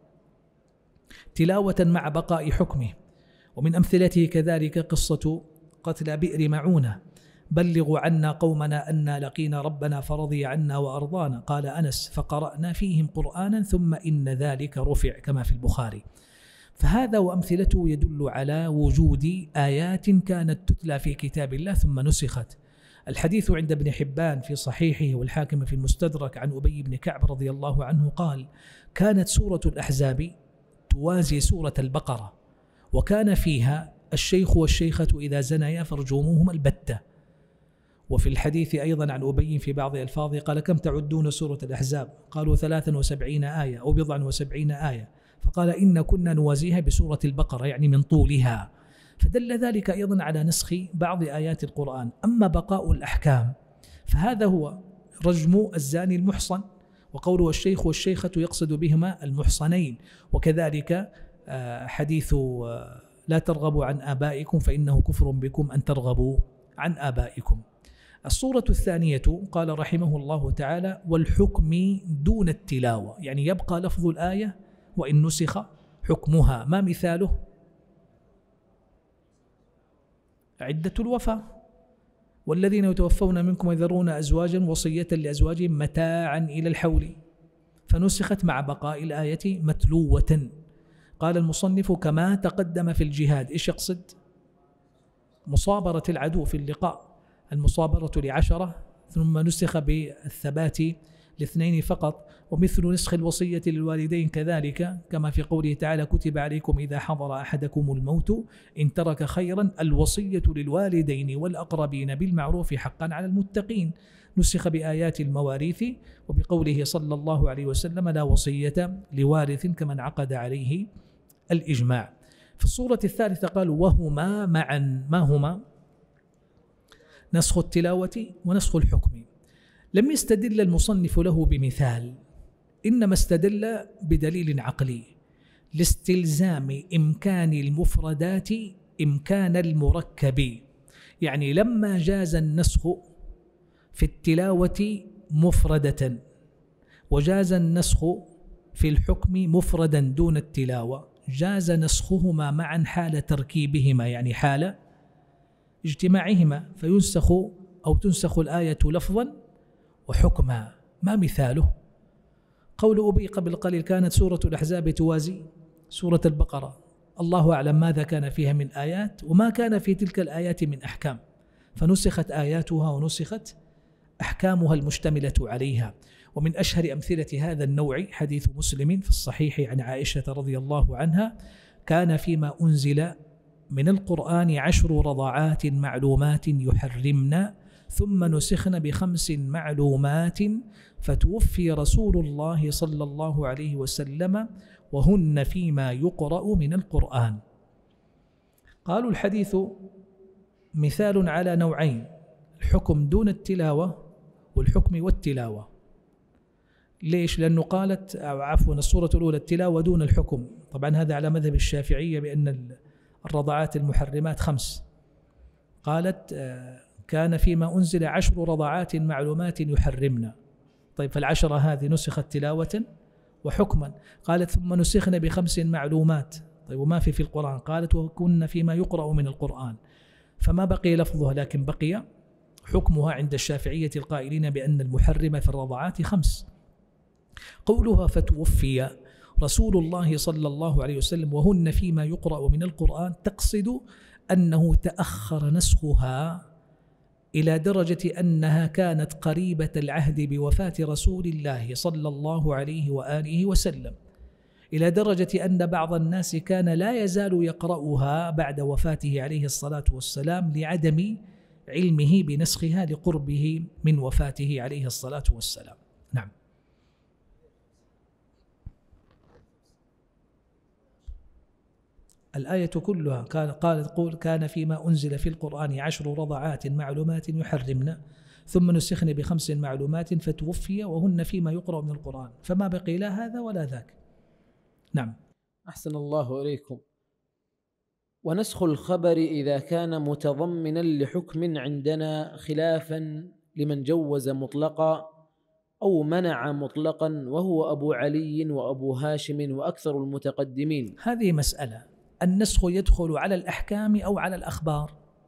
تلاوة مع بقاء حكمه. ومن أمثلته كذلك قصة قتل بئر معونة: بلغوا عنا قومنا أنا لقينا ربنا فرضي عنا وأرضانا، قال أنس: فقرأنا فيهم قرآنا ثم إن ذلك رفع، كما في البخاري. فهذا وأمثلته يدل على وجود آيات كانت تتلى في كتاب الله ثم نسخت. الحديث عند ابن حبان في صحيحه والحاكم في المستدرك عن أبي بن كعب رضي الله عنه قال: كانت سورة الأحزاب توازي سورة البقرة، وكان فيها الشيخ والشيخة إذا زنيا فارجموهما البتة. وفي الحديث أيضا عن أبي في بعض ألفاظه قال كم تعدون سورة الأحزاب؟ قالوا ثلاثا وسبعين آية أو بضعا وسبعين آية، فقال إن كنا نوازيها بسورة البقرة يعني من طولها، فدل ذلك أيضا على نسخ بعض آيات القرآن. أما بقاء الأحكام فهذا هو رجم الزاني المحصن، وقوله الشيخ والشيخة يقصد بهما المحصنين، وكذلك حديث لا ترغبوا عن آبائكم فإنه كفر بكم أن ترغبوا عن آبائكم. الصورة الثانية قال رحمه الله تعالى والحكم دون التلاوة، يعني يبقى لفظ الآية وإن نسخ حكمها. ما مثاله؟ عدة الوفاة، والذين يتوفون منكم ويذرون أزواجا وصية لأزواجهم متاعا إلى الحول، فنسخت مع بقاء الآية متلوة. قال المصنف كما تقدم في الجهاد. إيش يقصد؟ مصابرة العدو في اللقاء، المصابرة لعشرة ثم نسخ بالثبات لاثنين فقط. ومثل نسخ الوصية للوالدين كذلك، كما في قوله تعالى كتب عليكم إذا حضر أحدكم الموت إن ترك خيرا الوصية للوالدين والأقربين بالمعروف حقا على المتقين، نسخ بآيات المواريث وبقوله صلى الله عليه وسلم لا وصية لوارث كمن عقد عليه الإجماع. في الصورة الثالثة قال وهما معا. ما هما؟ نسخ التلاوة ونسخ الحكم. لم يستدل المصنف له بمثال، إنما استدل بدليل عقلي لاستلزام إمكان المفردات إمكان المركب. يعني لما جاز النسخ في التلاوة مفردة وجاز النسخ في الحكم مفردا دون التلاوة، جاز نسخهما معا حال تركيبهما، يعني حال اجتماعهما، فينسخ أو تنسخ الآية لفظا وحكما. ما مثاله؟ قول أبي قبل قليل كانت سورة الأحزاب توازي سورة البقرة، الله أعلم ماذا كان فيها من آيات وما كان في تلك الآيات من أحكام، فنسخت آياتها ونسخت أحكامها المشتملة عليها. ومن أشهر أمثلة هذا النوع حديث مسلم في الصحيح عن عائشة رضي الله عنها كان فيما أنزل من القرآن عشر رضعات معلومات يحرمن ثم نسخن بخمس معلومات فتوفي رسول الله صلى الله عليه وسلم وهن فيما يقرأ من القرآن. قالوا الحديث مثال على نوعين، الحكم دون التلاوة والحكم والتلاوة. ليش؟ لأنه قالت أو عفوا الصورة الأولى التلاوة دون الحكم، طبعا هذا على مذهب الشافعية بأن الرضعات المحرمات خمس. قالت كان فيما أنزل عشر رضعات معلومات يحرمن، طيب فالعشرة هذه نسخت تلاوة وحكما. قالت ثم نسخن بخمس معلومات، طيب وما في في القرآن؟ قالت وكنا فيما يقرأ من القرآن، فما بقي لفظها لكن بقي حكمها عند الشافعية القائلين بأن المحرم في الرضعات خمس. قولها فتوفي رسول الله صلى الله عليه وسلم وهن فيما يقرأ من القرآن تقصد أنه تأخر نسخها إلى درجة أنها كانت قريبة العهد بوفاة رسول الله صلى الله عليه وآله وسلم، إلى درجة أن بعض الناس كان لا يزال يقرأها بعد وفاته عليه الصلاة والسلام لعدم علمه بنسخها لقربه من وفاته عليه الصلاة والسلام. نعم. الآية كلها كان قال تقول كان فيما أنزل في القرآن عشر رضعات معلومات يحرمن ثم نسخن بخمس معلومات فتوفي وهن فيما يقرأ من القرآن، فما بقي لا هذا ولا ذاك. نعم. أحسن الله إليكم. ونسخ الخبر إذا كان متضمنا لحكم عندنا خلافا لمن جوز مطلقا أو منع مطلقا وهو أبو علي وأبو هاشم وأكثر المتقدمين. هذه مسألة، النسخ يدخل على الأحكام أو على الأخبار؟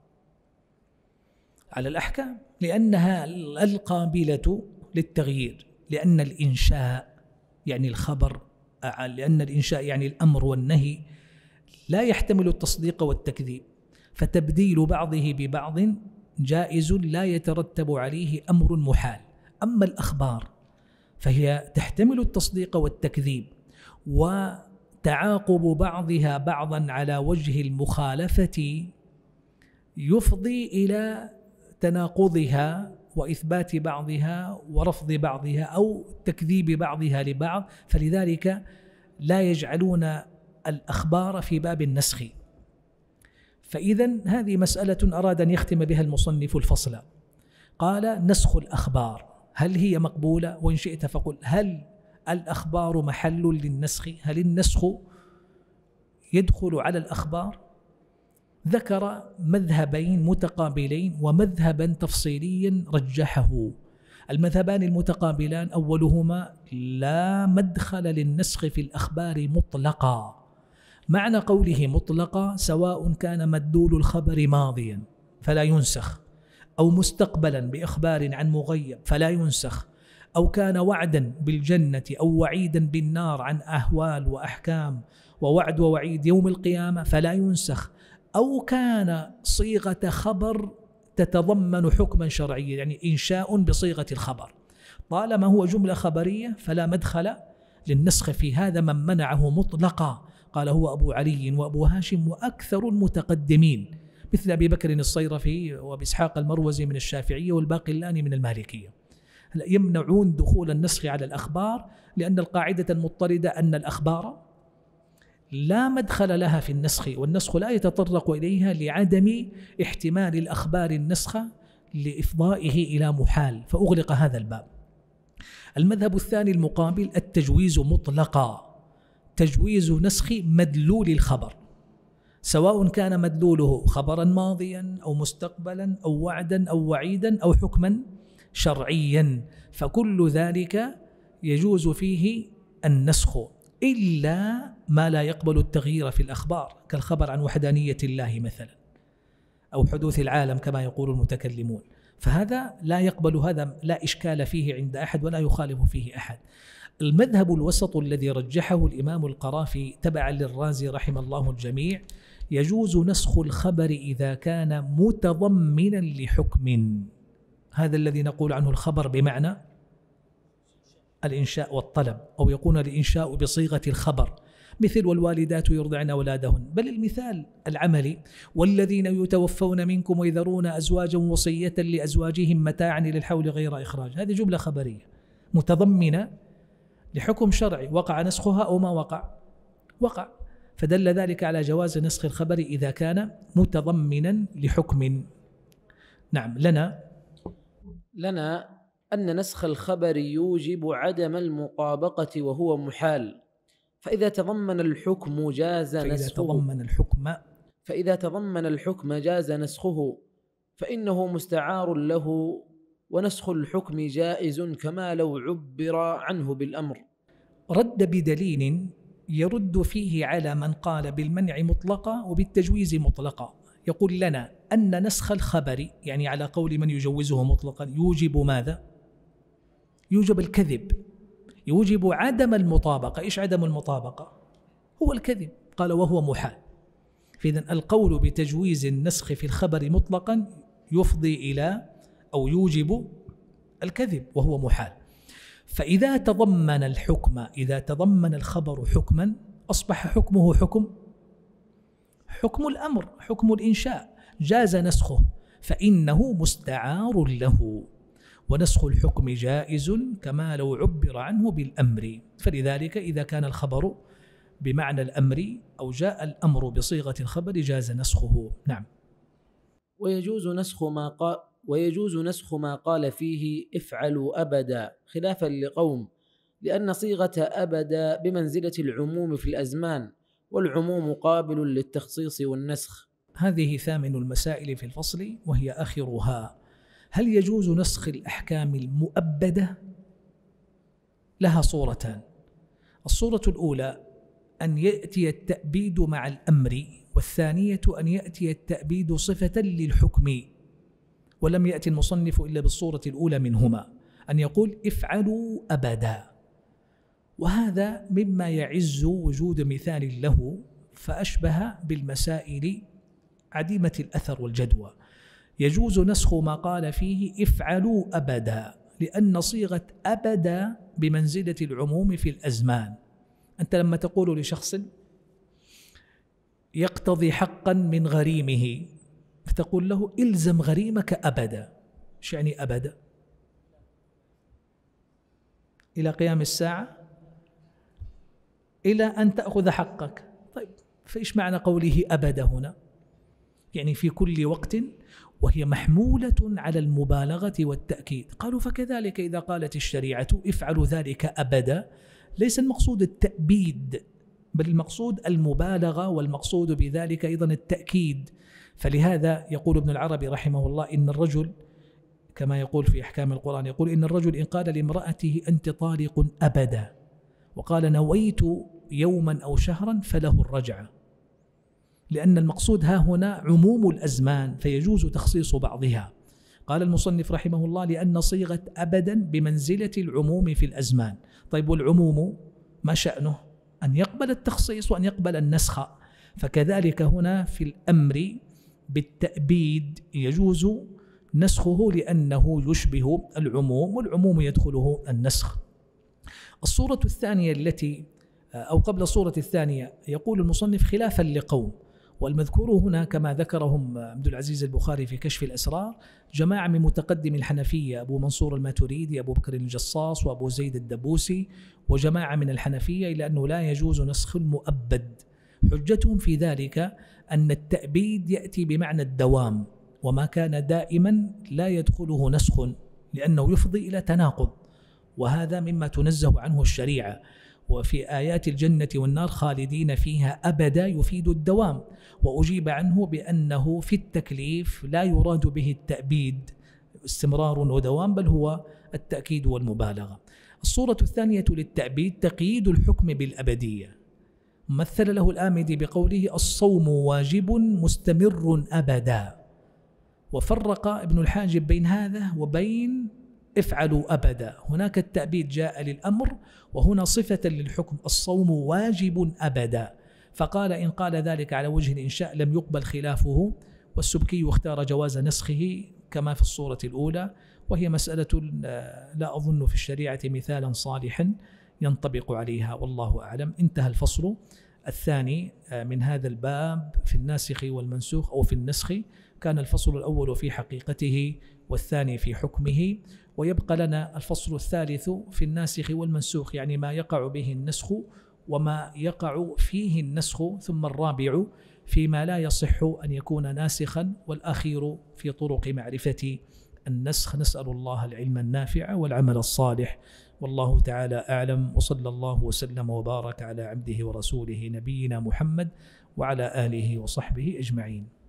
على الأحكام، لأنها القابلة للتغيير، لأن الإنشاء يعني الخبر، لأن الإنشاء يعني الأمر والنهي لا يحتمل التصديق والتكذيب، فتبديل بعضه ببعض جائز لا يترتب عليه أمر محال. أما الأخبار فهي تحتمل التصديق والتكذيب، وتعاقب بعضها بعضا على وجه المخالفة يفضي إلى تناقضها وإثبات بعضها ورفض بعضها أو تكذيب بعضها لبعض، فلذلك لا يجعلون الأخبار في باب النسخ. فإذا هذه مسألة أراد أن يختم بها المصنف الفصل. قال: نسخ الأخبار هل هي مقبولة؟ وإن شئت فقل: هل الأخبار محل للنسخ؟ هل النسخ يدخل على الأخبار؟ ذكر مذهبين متقابلين ومذهبا تفصيليا رجحه. المذهبان المتقابلان: أولهما لا مدخل للنسخ في الأخبار مطلقا. معنى قوله مطلقا: سواء كان مدلول الخبر ماضيا فلا ينسخ، أو مستقبلا بإخبار عن مغيب فلا ينسخ، أو كان وعدا بالجنة أو وعيدا بالنار عن أهوال وأحكام ووعد ووعيد يوم القيامة فلا ينسخ، أو كان صيغة خبر تتضمن حكما شرعيا، يعني إنشاء بصيغة الخبر. طالما هو جملة خبرية فلا مدخل للنسخ في هذا. من منعه مطلقا قال هو أبو علي وأبو هاشم وأكثر المتقدمين، مثل أبي بكر الصيرفي وبإسحاق المروزي من الشافعية والباقلاني من المالكية. يمنعون دخول النسخ على الأخبار، لأن القاعدة المضطردة أن الأخبار لا مدخل لها في النسخ، والنسخ لا يتطرق إليها لعدم احتمال الأخبار النسخ لإفضائه إلى محال، فأغلق هذا الباب. المذهب الثاني المقابل: التجويز مطلقا، تجويز نسخ مدلول الخبر، سواء كان مدلوله خبرا ماضيا أو مستقبلا أو وعدا أو وعيدا أو حكما شرعيا، فكل ذلك يجوز فيه النسخ، إلا ما لا يقبل التغيير في الأخبار، كالخبر عن وحدانية الله مثلا، أو حدوث العالم كما يقول المتكلمون، فهذا لا يقبل، هذا لا إشكال فيه عند أحد ولا يخالف فيه أحد. المذهب الوسط الذي رجحه الإمام القرافي تبعا للرازي رحم الله الجميع: يجوز نسخ الخبر إذا كان متضمنا لحكم. هذا الذي نقول عنه الخبر بمعنى الإنشاء والطلب، أو يكون الإنشاء بصيغة الخبر، مثل والوالدات يرضعن أولادهن، بل المثال العملي: والذين يتوفون منكم ويذرون أزواجا وصية لأزواجهم متاعا للحول غير إخراج. هذه جملة خبرية متضمنة لحكم شرعي، وقع نسخها أو ما وقع؟ وقع، فدل ذلك على جواز نسخ الخبر إذا كان متضمنا لحكم. نعم. لنا لنا أن نسخ الخبر يوجب عدم المطابقة وهو محال، فإذا تضمن الحكم جاز فإذا نسخه تضمن الحكم فإذا تضمن الحكم جاز نسخه، فإنه مستعار له، ونسخ الحكم جائز كما لو عبر عنه بالأمر. رد بدليل يرد فيه على من قال بالمنع مطلقا وبالتجويز مطلقا. يقول لنا أن نسخ الخبر، يعني على قول من يجوزه مطلقا، يوجب ماذا؟ يوجب الكذب، يوجب عدم المطابقة. إيش عدم المطابقة؟ هو الكذب. قال وهو محال. فإذن القول بتجويز النسخ في الخبر مطلقا يفضي إلى أو يوجب الكذب وهو محال. فإذا تضمن الحكم، إذا تضمن الخبر حكما، أصبح حكمه حكم حكم الأمر، حكم الإنشاء، جاز نسخه، فإنه مستعار له، ونسخ الحكم جائز كما لو عبر عنه بالأمر. فلذلك إذا كان الخبر بمعنى الأمر أو جاء الأمر بصيغة الخبر جاز نسخه. نعم. ويجوز نسخ ما قال ويجوز نسخ ما قال فيه افعلوا أبدا، خلافا لقوم، لأن صيغة أبدا بمنزلة العموم في الأزمان، والعموم قابل للتخصيص والنسخ. هذه ثامن المسائل في الفصل وهي آخرها: هل يجوز نسخ الأحكام المؤبدة؟ لها صورتان. الصورة الأولى أن يأتي التأبيد مع الأمر، والثانية أن يأتي التأبيد صفة للحكم، ولم يأتي المصنف إلا بالصورة الأولى منهما، أن يقول افعلوا أبدا. وهذا مما يعز وجود مثال له، فأشبه بالمسائل عديمة الأثر والجدوى. يجوز نسخ ما قال فيه افعلوا أبدا، لأن صيغة أبدا بمنزلة العموم في الأزمان. أنت لما تقول لشخص يقتضي حقا من غريمه فتقول له إلزم غريمك أبدا. إيش يعني أبدا؟ إلى قيام الساعة، إلى أن تأخذ حقك. طيب فإيش معنى قوله أبدا هنا؟ يعني في كل وقت، وهي محمولة على المبالغة والتأكيد. قالوا فكذلك إذا قالت الشريعة افعلوا ذلك أبدا، ليس المقصود التأبيد، بل المقصود المبالغة، والمقصود بذلك أيضا التأكيد. فلهذا يقول ابن العربي رحمه الله إن الرجل كما يقول في أحكام القرآن، يقول إن الرجل إن قال لامرأته أنت طالق أبدا وقال نويت يوما أو شهرا فله الرجعة، لأن المقصود ها هنا عموم الأزمان فيجوز تخصيص بعضها. قال المصنف رحمه الله لأن صيغة أبدا بمنزلة العموم في الأزمان. طيب والعموم ما شأنه؟ أن يقبل التخصيص وأن يقبل النسخ، فكذلك هنا في الأمر بالتأبيد يجوز نسخه لأنه يشبه العموم، والعموم يدخله النسخ. الصورة الثانية التي أو قبل الصورة الثانية يقول المصنف خلافا لقوم، والمذكور هنا كما ذكرهم عبد العزيز البخاري في كشف الأسرار جماعة من متقدم الحنفية، أبو منصور الماتريدي، أبو بكر الجصاص، وأبو زيد الدبوسي، وجماعة من الحنفية، إلى أنه لا يجوز نسخ المؤبد. حجتهم في ذلك أن التأبيد يأتي بمعنى الدوام، وما كان دائما لا يدخله نسخ لأنه يفضي إلى تناقض، وهذا مما تنزه عنه الشريعة. وفي آيات الجنة والنار خالدين فيها أبدا يفيد الدوام، وأجيب عنه بأنه في التكليف لا يراد به التأبيد استمرار ودوام، بل هو التأكيد والمبالغة. الصورة الثانية للتأبيد تقييد الحكم بالأبدية، مثل له الآمدي بقوله الصوم واجب مستمر أبدا، وفرق ابن الحاجب بين هذا وبين افعلوا أبدا. هناك التأبيد جاء للأمر، وهنا صفة للحكم الصوم واجب أبدا، فقال إن قال ذلك على وجه الإنشاء لم يقبل خلافه. والسبكي اختار جواز نسخه كما في الصورة الأولى، وهي مسألة لا أظن في الشريعة مثالا صالحا ينطبق عليها، والله أعلم. انتهى الفصل الثاني من هذا الباب في الناسخ والمنسوخ أو في النسخ. كان الفصل الأول في حقيقته والثاني في حكمه، ويبقى لنا الفصل الثالث في الناسخ والمنسوخ، يعني ما يقع به النسخ وما يقع فيه النسخ، ثم الرابع فيما لا يصح أن يكون ناسخا، والأخير في طرق معرفة النسخ. نسأل الله العلم النافع والعمل الصالح، والله تعالى أعلم، وصلى الله وسلم وبارك على عبده ورسوله نبينا محمد وعلى آله وصحبه أجمعين.